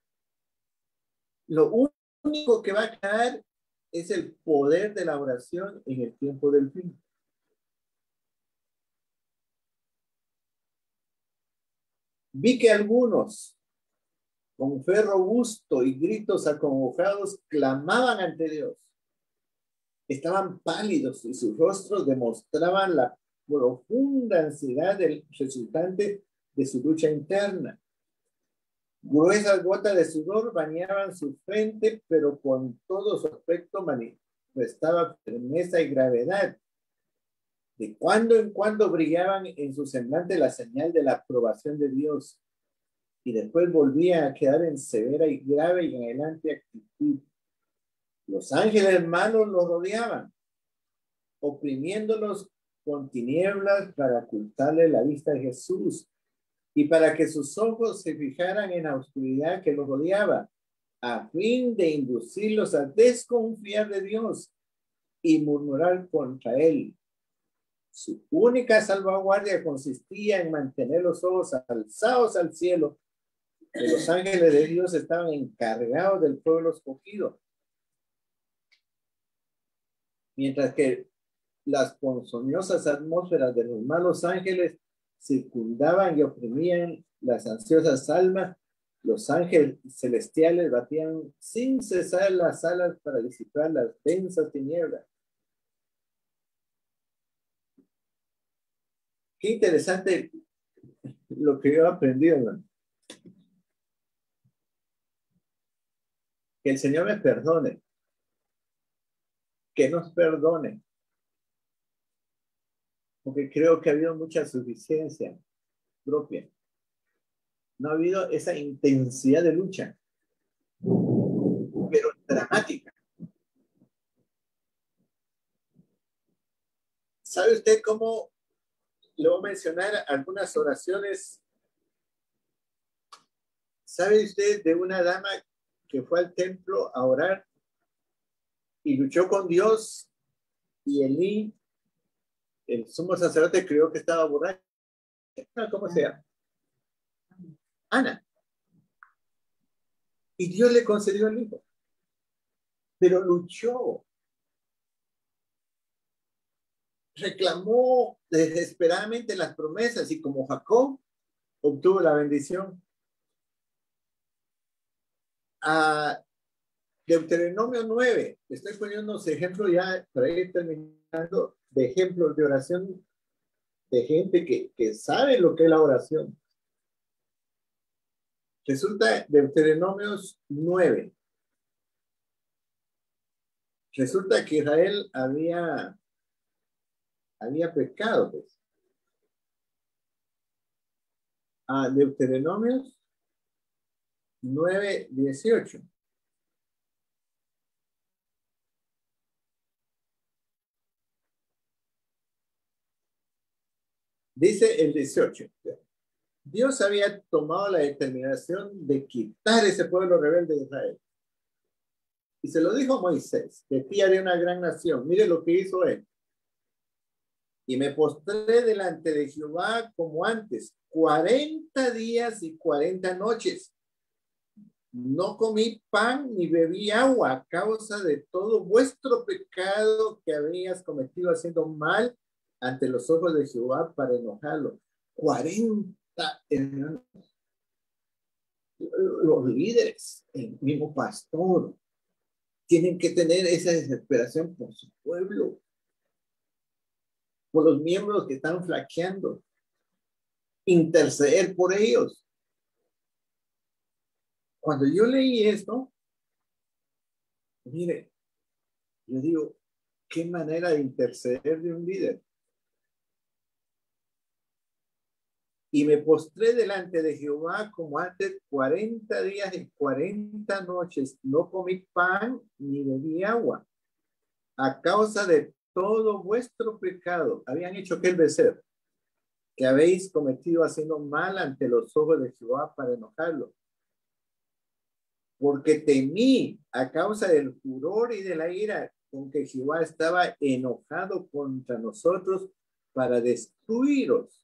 Lo único que va a caer es el poder de la oración en el tiempo del fin. Vi que algunos, con fe robusto y gritos acongojados, clamaban ante Dios. Estaban pálidos y sus rostros demostraban la profunda ansiedad del resultante de su lucha interna. Gruesas gotas de sudor bañaban su frente, pero con todo su aspecto manifestaba firmeza y gravedad. De cuando en cuando brillaban en su semblante la señal de la aprobación de Dios, y después volvía a quedar en severa y grave y anhelante actitud. Los ángeles malos los rodeaban, oprimiéndolos con tinieblas para ocultarle la vista de Jesús y para que sus ojos se fijaran en la oscuridad que los rodeaba, a fin de inducirlos a desconfiar de Dios y murmurar contra él. Su única salvaguardia consistía en mantener los ojos alzados al cielo, que los ángeles de Dios estaban encargados del pueblo escogido. Mientras que las ponzoñosas atmósferas de los malos ángeles circundaban y oprimían las ansiosas almas, los ángeles celestiales batían sin cesar las alas para disipar las densas tinieblas. Qué interesante lo que yo he aprendido, hermano. Que el Señor me perdone. Que nos perdone. Porque creo que ha habido mucha suficiencia propia. No ha habido esa intensidad de lucha, pero dramática. ¿Sabe usted cómo le voy a mencionar algunas oraciones? ¿Sabe usted de una dama que fue al templo a orar y luchó con Dios y Elí, el sumo sacerdote, creyó que estaba borracho? ¿Cómo se llama? Ana. Y Dios le concedió el hijo. Pero luchó. Reclamó desesperadamente las promesas y como Jacob obtuvo la bendición. A Deuteronomio nueve, estoy poniendo unos ejemplos ya para ir terminando, de ejemplos de oración de gente que, que sabe lo que es la oración. Resulta, Deuteronomio nueve, resulta que Israel había, había pecado, pues. A Deuteronomio nueve, dieciocho. Dice el dieciocho. Dios había tomado la determinación de quitar ese pueblo rebelde de Israel. Y se lo dijo a Moisés, de ti haré una gran nación. Mire lo que hizo él. Y me postré delante de Jehová como antes, cuarenta días y cuarenta noches. No comí pan ni bebí agua a causa de todo vuestro pecado que habías cometido haciendo mal ante los ojos de Jehová para enojarlo. cuarenta hermanos. Los líderes, el mismo pastor, tienen que tener esa desesperación por su pueblo, por los miembros que están flaqueando, interceder por ellos. Cuando yo leí esto, mire, yo digo, qué manera de interceder de un líder. Y me postré delante de Jehová como antes cuarenta días y cuarenta noches. No comí pan ni bebí agua. A causa de todo vuestro pecado, habían hecho aquel becerro que habéis cometido haciendo mal ante los ojos de Jehová para enojarlo. Porque temí a causa del furor y de la ira con que Jehová estaba enojado contra nosotros para destruiros.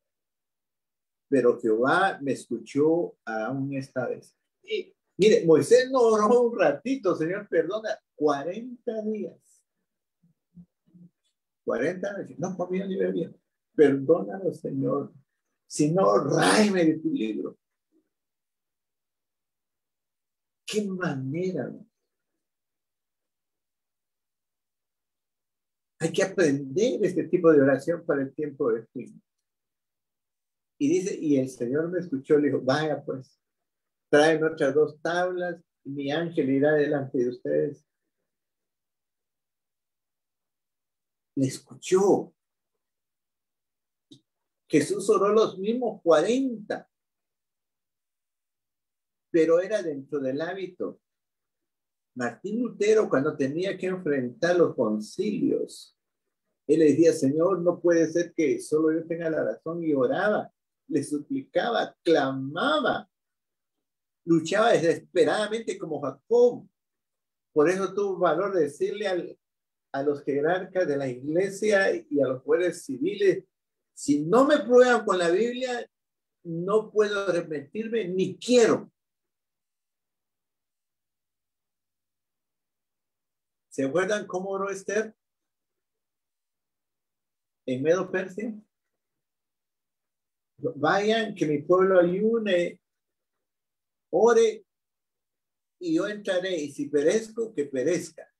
Pero Jehová me escuchó aún esta vez. Y mire, Moisés no oró un ratito, Señor, perdona, cuarenta días. cuarenta noches, no comía ni bebía. Perdónalo, Señor. Si no, ráeme de tu libro. Qué manera. Hay que aprender este tipo de oración para el tiempo de fin. Y dice, y el Señor me escuchó, le dijo, vaya pues, tráeme otras dos tablas, y mi ángel irá delante de ustedes. Le escuchó. Jesús oró los mismos cuarenta, pero era dentro del hábito. Martín Lutero, cuando tenía que enfrentar los concilios, él le decía, Señor, no puede ser que solo yo tenga la razón, y oraba. Le suplicaba, clamaba, luchaba desesperadamente como Jacob. Por eso tuvo valor de decirle al, a los jerarcas de la iglesia y a los poderes civiles, si no me prueban con la Biblia, no puedo arrepentirme ni quiero. ¿Se acuerdan cómo oró Esther en Medo Persia? Vayan, que mi pueblo ayune, ore, y yo entraré, y si perezco, que perezca.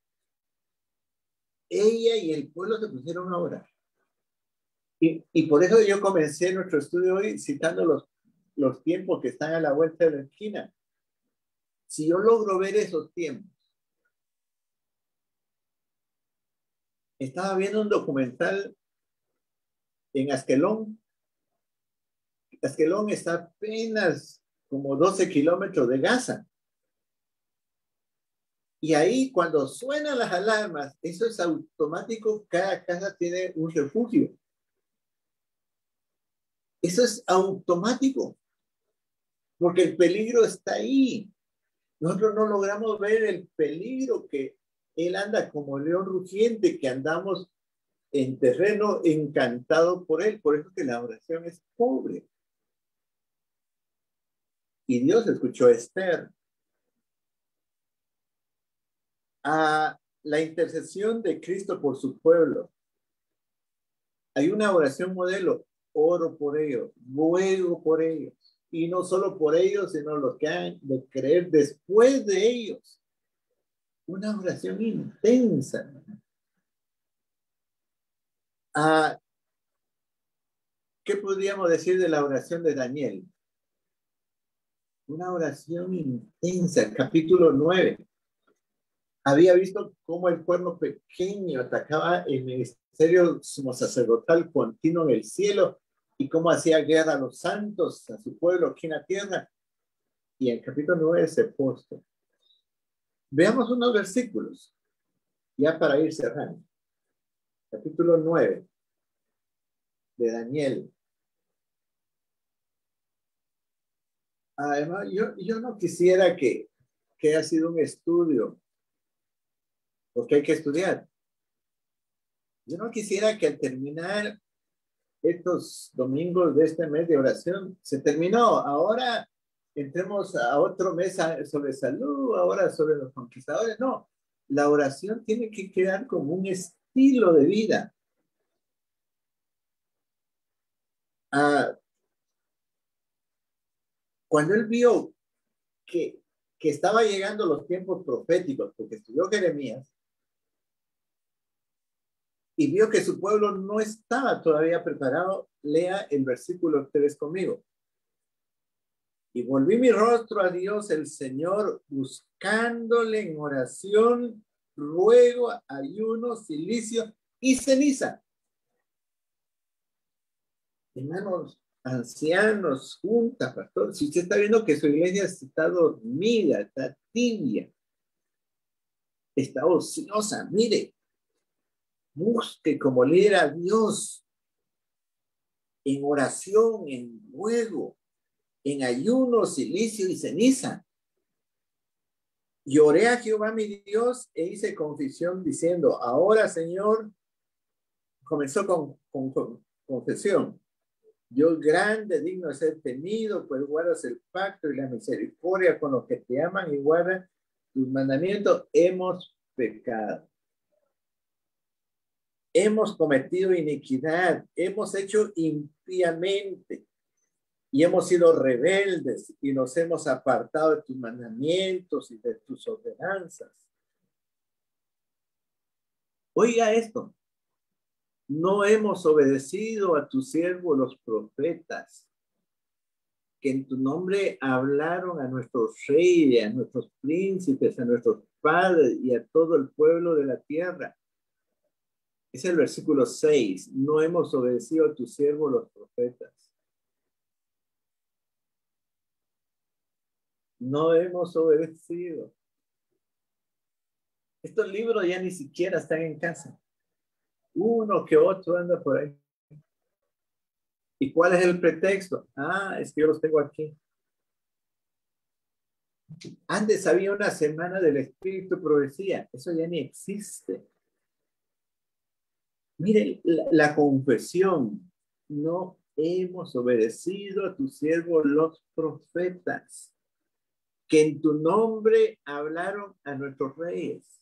Ella y el pueblo se pusieron a orar. Y, y por eso yo comencé nuestro estudio hoy citando los, los tiempos que están a la vuelta de la esquina. Si yo logro ver esos tiempos. Estaba viendo un documental en Askelón. Askelón está apenas como doce kilómetros de Gaza. Y ahí cuando suenan las alarmas, eso es automático, cada casa tiene un refugio. Eso es automático, porque el peligro está ahí. Nosotros no logramos ver el peligro que él anda como león rugiente, que andamos en terreno encantado por él. Por eso que la oración es pobre. Y Dios escuchó a Esther. A la intercesión de Cristo por su pueblo. Hay una oración modelo. Oro por ellos, ruego por ellos. Y no solo por ellos, sino los que han de creer después de ellos. Una oración intensa. Ah, ¿qué podríamos decir de la oración de Daniel? Una oración intensa. Capítulo nueve. Había visto cómo el cuerno pequeño atacaba el ministerio sumo sacerdotal continuo en el cielo y cómo hacía guerra a los santos, a su pueblo aquí en la tierra. Y en el capítulo nueve se puso. Veamos unos versículos, ya para ir cerrando. Capítulo nueve de Daniel. Además, yo, yo no quisiera que, que haya sido un estudio, porque hay que estudiar. Yo no quisiera que al terminar estos domingos de este mes de oración, se terminó. Ahora entremos a otro mes sobre salud, ahora sobre los conquistadores. No, la oración tiene que quedar como un estilo de vida. Ah, cuando él vio que, que estaba llegando los tiempos proféticos, porque estudió Jeremías, y vio que su pueblo no estaba todavía preparado, lea el versículo tres conmigo. Y volví mi rostro a Dios el Señor, buscándole en oración, ruego, ayuno, silicio y ceniza. Hermanos, ancianos, junta, pastor, si usted está viendo que su iglesia está dormida, está tibia, está ociosa, mire, busque como líder a Dios en oración, en ruego, en ayuno, silicio y ceniza. Y oré a Jehová mi Dios e hice confesión diciendo, ahora Señor, comenzó con, con, con confesión. Dios grande, digno de ser temido, pues guardas el pacto y la misericordia con los que te aman y guardan tus mandamientos. Hemos pecado. Hemos cometido iniquidad, hemos hecho impíamente y hemos sido rebeldes y nos hemos apartado de tus mandamientos y de tus ordenanzas. Oiga esto, no hemos obedecido a tus siervos los profetas, que en tu nombre hablaron a nuestros reyes, a nuestros príncipes, a nuestros padres y a todo el pueblo de la tierra. Es el versículo seis. No hemos obedecido a tus siervos los profetas. No hemos obedecido. Estos libros ya ni siquiera están en casa. Uno que otro anda por ahí. ¿Y cuál es el pretexto? Ah, es que yo los tengo aquí. Antes había una semana del Espíritu Profecía. Eso ya ni existe. Miren, la, la confesión, no hemos obedecido a tus siervos los profetas, que en tu nombre hablaron a nuestros reyes.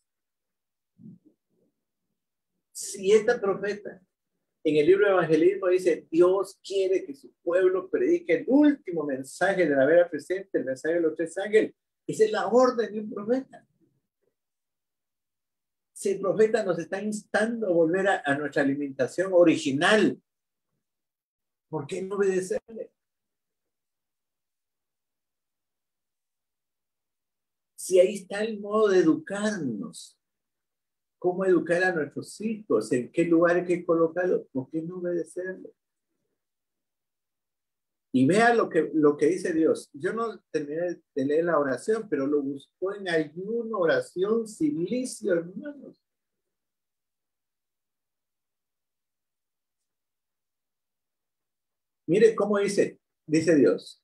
Si esta profeta en el libro de Evangelismo dice, Dios quiere que su pueblo predique el último mensaje de la vera presente, el mensaje de los tres ángeles, esa es la orden de un profeta. Si el profeta nos está instando a volver a, a nuestra alimentación original, ¿por qué no obedecerle? Si ahí está el modo de educarnos, cómo educar a nuestros hijos, en qué lugar hay que colocarlos, ¿por qué no obedecerle? Y vea lo que, lo que dice Dios. Yo no terminé de leer la oración, pero lo buscó en ayuno, oración, silicio, hermanos. Mire cómo dice, dice Dios.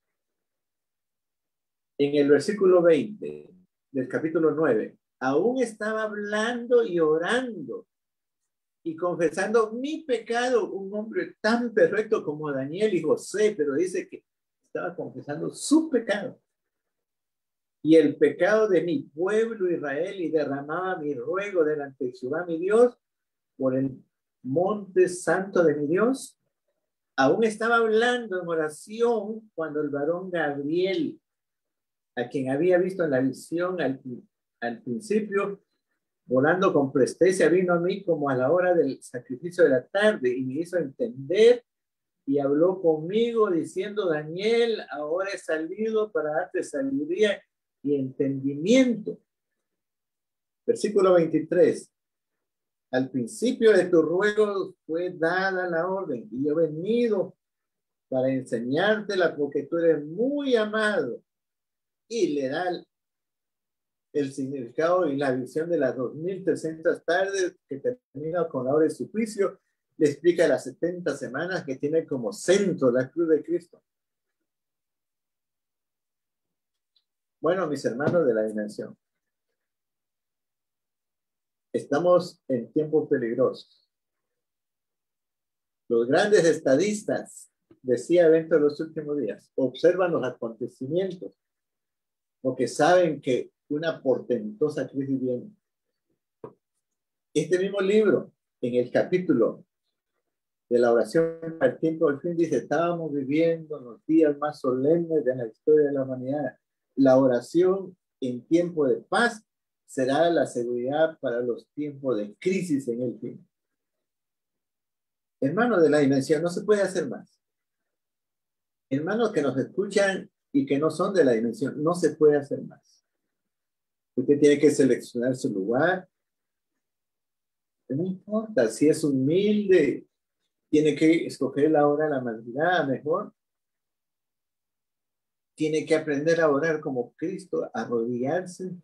En el versículo veinte del capítulo nueve, aún estaba hablando y orando y confesando mi pecado, un hombre tan perfecto como Daniel y José, pero dice que estaba confesando su pecado y el pecado de mi pueblo Israel, y derramaba mi ruego delante de Jehová mi Dios por el monte santo de mi Dios. Aún estaba hablando en oración cuando el varón Gabriel, a quien había visto en la visión al, al principio, volando con presteza, vino a mí como a la hora del sacrificio de la tarde y me hizo entender y habló conmigo diciendo, Daniel, ahora he salido para darte sabiduría y entendimiento. Versículo veintitrés. Al principio de tu ruego fue dada la orden y yo he venido para enseñártela porque tú eres muy amado. Y le da el, el significado y la visión de las dos mil trescientas tardes que termina con la hora de su juicio. Le explica las setenta semanas que tiene como centro la cruz de Cristo. Bueno, mis hermanos de la dimensión, estamos en tiempos peligrosos. Los grandes estadistas, decía dentro de los últimos días, observan los acontecimientos porque saben que una portentosa crisis viene. Este mismo libro, en el capítulo de la oración al tiempo del fin, dice, estábamos viviendo los días más solemnes de la historia de la humanidad. La oración en tiempo de paz será la seguridad para los tiempos de crisis en el fin. Hermanos de la dimensión, no se puede hacer más. Hermanos que nos escuchan y que no son de la dimensión, no se puede hacer más. Usted tiene que seleccionar su lugar. No importa si es humilde, tiene que escoger la hora de la madrugada mejor. Tiene que aprender a orar como Cristo, a arrodillarse.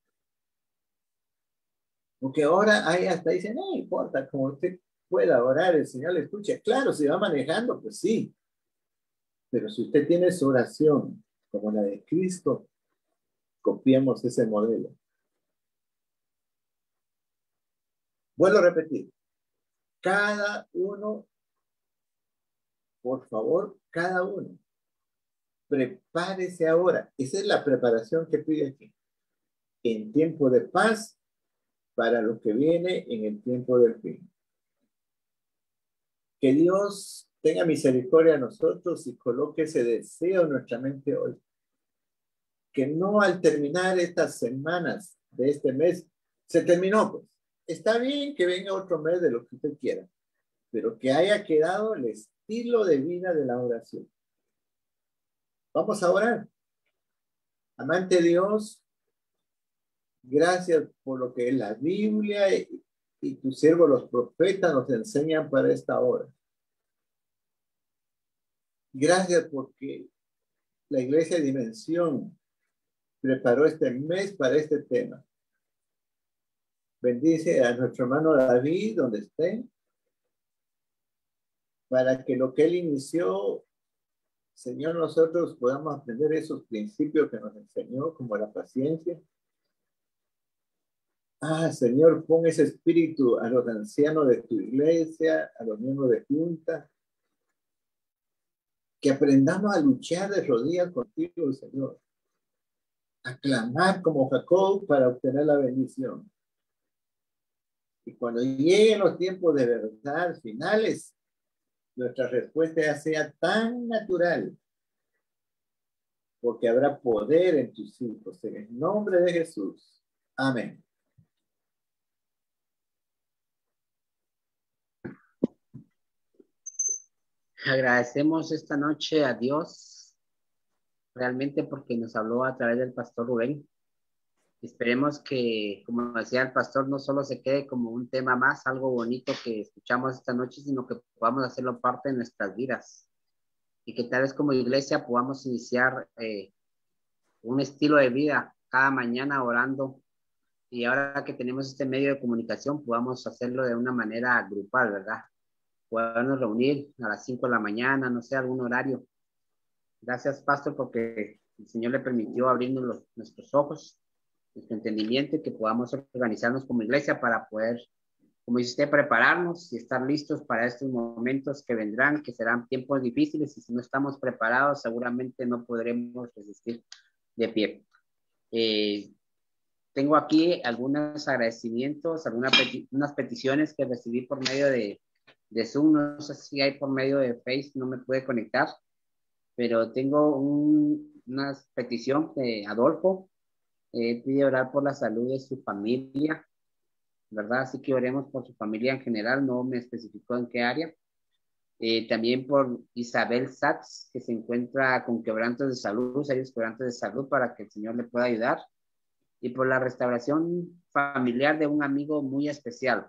Porque ahora hay hasta dicen, no importa, como usted pueda orar, el Señor le escucha. Claro, si va manejando, pues sí. Pero si usted tiene su oración como la de Cristo, copiemos ese modelo. Vuelvo a repetir. Cada uno, por favor, cada uno, prepárese ahora. Esa es la preparación que pide aquí. En tiempo de paz, para lo que viene en el tiempo del fin. Que Dios tenga misericordia a nosotros y coloque ese deseo en nuestra mente hoy. Que no al terminar estas semanas de este mes, se terminó, pues. Está bien que venga otro mes de lo que usted quiera, pero que haya quedado el estilo de vida de la oración. Vamos a orar. Amante Dios, gracias por lo que la Biblia y, y tus siervos los profetas nos enseñan para esta hora. Gracias porque la Iglesia de Dimensión preparó este mes para este tema. Bendice a nuestro hermano David donde esté, para que lo que él inició, Señor, nosotros podamos aprender esos principios que nos enseñó, como la paciencia, Ah, Señor, pon ese espíritu a los ancianos de tu iglesia, a los miembros de junta, que aprendamos a luchar de rodillas contigo, Señor, a clamar como Jacob para obtener la bendición. Y cuando lleguen los tiempos de verdad finales, nuestra respuesta ya sea tan natural, porque habrá poder en tus hijos. En el nombre de Jesús. Amén. Agradecemos esta noche a Dios, realmente porque nos habló a través del pastor Rubén. Esperemos que, como decía el pastor, no solo se quede como un tema más, algo bonito que escuchamos esta noche, sino que podamos hacerlo parte de nuestras vidas. Y que tal vez como iglesia podamos iniciar eh, un estilo de vida cada mañana orando. Y ahora que tenemos este medio de comunicación, podamos hacerlo de una manera grupal, ¿verdad? Podernos reunir a las cinco de la mañana, no sé, algún horario. Gracias, pastor, porque el Señor le permitió abrirnos los, nuestros ojos, nuestro entendimiento, y que podamos organizarnos como iglesia para poder, como dice usted, prepararnos y estar listos para estos momentos que vendrán, que serán tiempos difíciles, y si no estamos preparados, seguramente no podremos resistir de pie. Eh, tengo aquí algunos agradecimientos, algunas peti unas peticiones que recibí por medio de, de Zoom, no sé si hay por medio de Facebook, no me pude conectar, pero tengo un, una petición de Adolfo. Eh, pide orar por la salud de su familia, ¿verdad? Así que oremos por su familia en general, no me especificó en qué área. Eh, también por Isabel Sachs, que se encuentra con quebrantos de salud, serios quebrantos de salud, para que el Señor le pueda ayudar. Y por la restauración familiar de un amigo muy especial.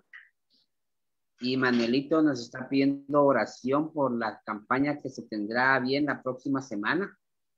Y Manuelito nos está pidiendo oración por la campaña que se tendrá bien la próxima semana.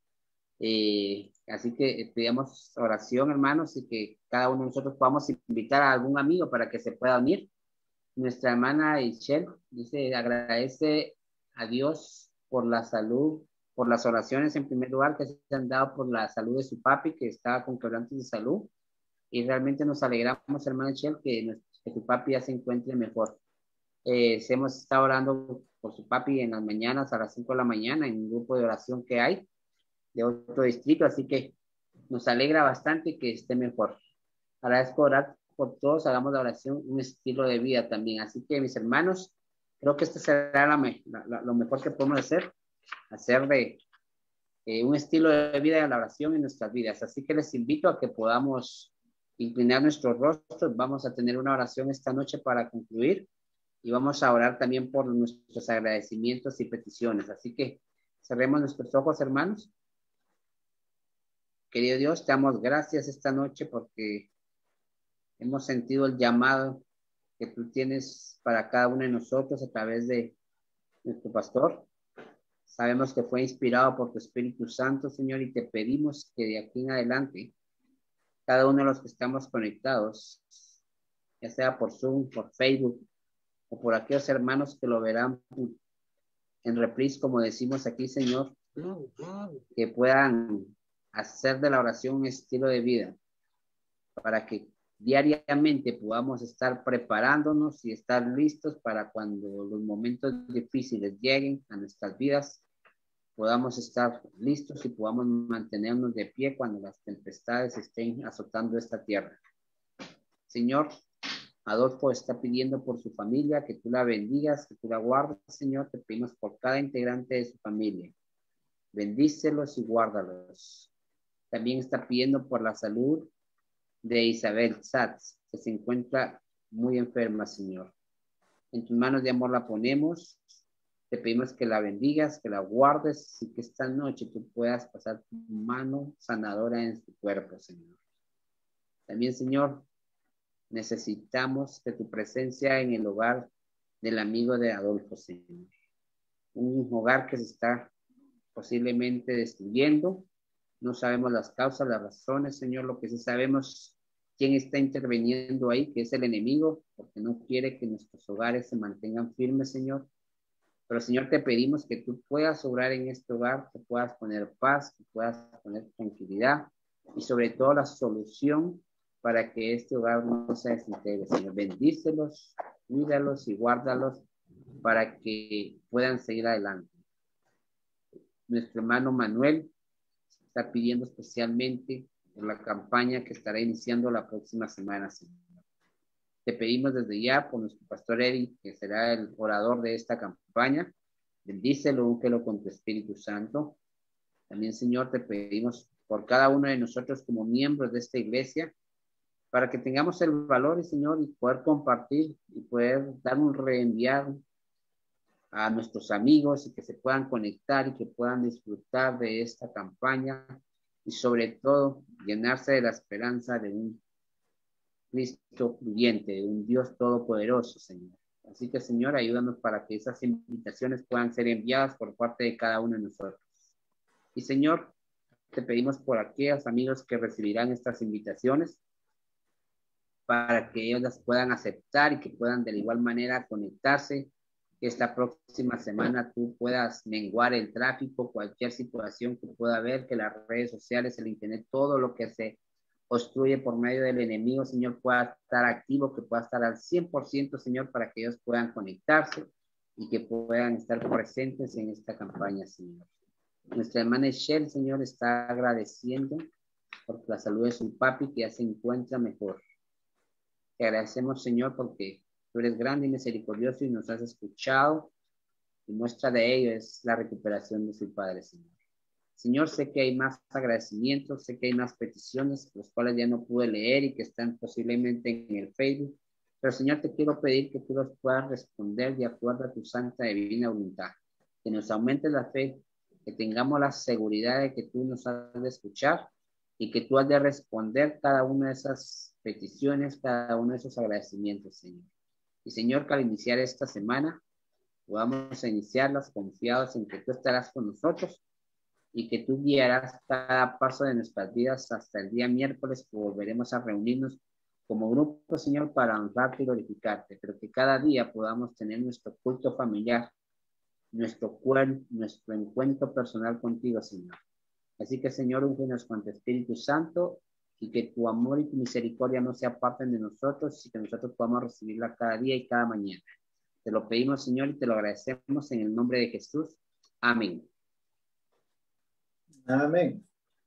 Eh, así que pedimos oración, hermanos, y que cada uno de nosotros podamos invitar a algún amigo para que se pueda unir. Nuestra hermana Ishel dice, agradece a Dios por la salud, por las oraciones en primer lugar que se han dado por la salud de su papi, que estaba con quebrantos de salud. Y realmente nos alegramos, hermana Ishel, que, que su papi ya se encuentre mejor. Eh, hemos estado orando por su papi en las mañanas, a las cinco de la mañana, en un grupo de oración que hay de otro distrito, así que nos alegra bastante que esté mejor. Agradezco orar por todos, hagamos la oración un estilo de vida también. Así que, mis hermanos, creo que este será la, la, la, lo mejor que podemos hacer, hacer de eh, un estilo de vida de la oración en nuestras vidas. Así que les invito a que podamos inclinar nuestros rostros. Vamos a tener una oración esta noche para concluir y vamos a orar también por nuestros agradecimientos y peticiones. Así que cerremos nuestros ojos, hermanos. Querido Dios, te damos gracias esta noche porque hemos sentido el llamado que tú tienes para cada uno de nosotros a través de nuestro pastor. Sabemos que fue inspirado por tu Espíritu Santo, Señor, y te pedimos que de aquí en adelante, cada uno de los que estamos conectados, ya sea por Zoom, por Facebook, o por aquellos hermanos que lo verán en reprise, como decimos aquí, Señor, que puedan hacer de la oración un estilo de vida, para que diariamente podamos estar preparándonos y estar listos para cuando los momentos difíciles lleguen a nuestras vidas, podamos estar listos y podamos mantenernos de pie cuando las tempestades estén azotando esta tierra. Señor, Adolfo está pidiendo por su familia, que tú la bendigas, que tú la guardes, Señor. Te pedimos por cada integrante de su familia. Bendícelos y guárdalos. También está pidiendo por la salud de Isabel Satz, que se encuentra muy enferma, Señor. En tus manos de amor la ponemos. Te pedimos que la bendigas, que la guardes y que esta noche tú puedas pasar tu mano sanadora en su cuerpo, Señor. También, Señor, necesitamos de tu presencia en el hogar del amigo de Adolfo, Señor. Un hogar que se está posiblemente destruyendo. No sabemos las causas, las razones, Señor. Lo que sí sabemos, quién está interviniendo ahí, que es el enemigo, porque no quiere que nuestros hogares se mantengan firmes, Señor. Pero, Señor, te pedimos que tú puedas obrar en este hogar, que puedas poner paz, que puedas poner tranquilidad y sobre todo la solución para que este hogar no se desintegre, Señor. Bendícelos, cuídalos y guárdalos para que puedan seguir adelante. Nuestro hermano Manuel está pidiendo especialmente por la campaña que estará iniciando la próxima semana, Señor. Te pedimos desde ya por nuestro pastor Eric, que será el orador de esta campaña. Bendícelo, úngelo con tu Espíritu Santo. También, Señor, te pedimos por cada uno de nosotros como miembros de esta iglesia, para que tengamos el valor, Señor, y poder compartir y poder dar un reenviar a nuestros amigos y que se puedan conectar y que puedan disfrutar de esta campaña y sobre todo llenarse de la esperanza de un Cristo viviente, de un Dios todopoderoso, Señor. Así que, Señor, ayúdanos para que esas invitaciones puedan ser enviadas por parte de cada uno de nosotros. Y, Señor, te pedimos por aquellos amigos que recibirán estas invitaciones para que ellos las puedan aceptar y que puedan de igual manera conectarse. Que esta próxima semana tú puedas menguar el tráfico, cualquier situación que pueda haber, que las redes sociales, el internet, todo lo que se obstruye por medio del enemigo, Señor, pueda estar activo, que pueda estar al cien por ciento, Señor, para que ellos puedan conectarse y que puedan estar presentes en esta campaña, Señor. Nuestra hermana Shell, Señor, está agradeciendo por la salud de su papi, que ya se encuentra mejor. Te agradecemos, Señor, porque tú eres grande y misericordioso y nos has escuchado, y muestra de ello es la recuperación de su padre, Señor. Señor, sé que hay más agradecimientos, sé que hay más peticiones, los cuales ya no pude leer y que están posiblemente en el Facebook, pero, Señor, te quiero pedir que tú los puedas responder de acuerdo a tu santa y divina voluntad, que nos aumente la fe, que tengamos la seguridad de que tú nos has de escuchar y que tú has de responder cada una de esas peticiones, cada uno de esos agradecimientos, Señor. Y, Señor, que al iniciar esta semana podamos iniciarlas confiados en que tú estarás con nosotros y que tú guiarás cada paso de nuestras vidas hasta el día miércoles, que volveremos a reunirnos como grupo, Señor, para honrarte y glorificarte, pero que cada día podamos tener nuestro culto familiar, nuestro cuerpo, nuestro encuentro personal contigo, Señor. Así que, Señor, úngenos con tu Espíritu Santo y que tu amor y tu misericordia no se aparten de nosotros y que nosotros podamos recibirla cada día y cada mañana. Te lo pedimos, Señor, y te lo agradecemos en el nombre de Jesús. Amén. Amén.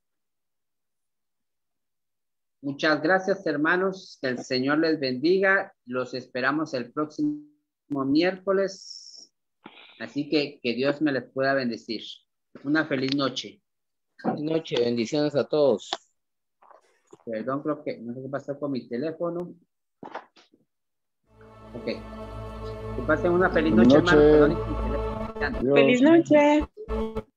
Muchas gracias, hermanos. Que el Señor les bendiga. Los esperamos el próximo miércoles. Así que que Dios me les pueda bendecir. Una feliz noche. Buenas noches, bendiciones a todos. Perdón, creo que no sé qué pasó con mi teléfono. Ok. Que pasen una feliz noche, hermano. Perdón, Feliz noche.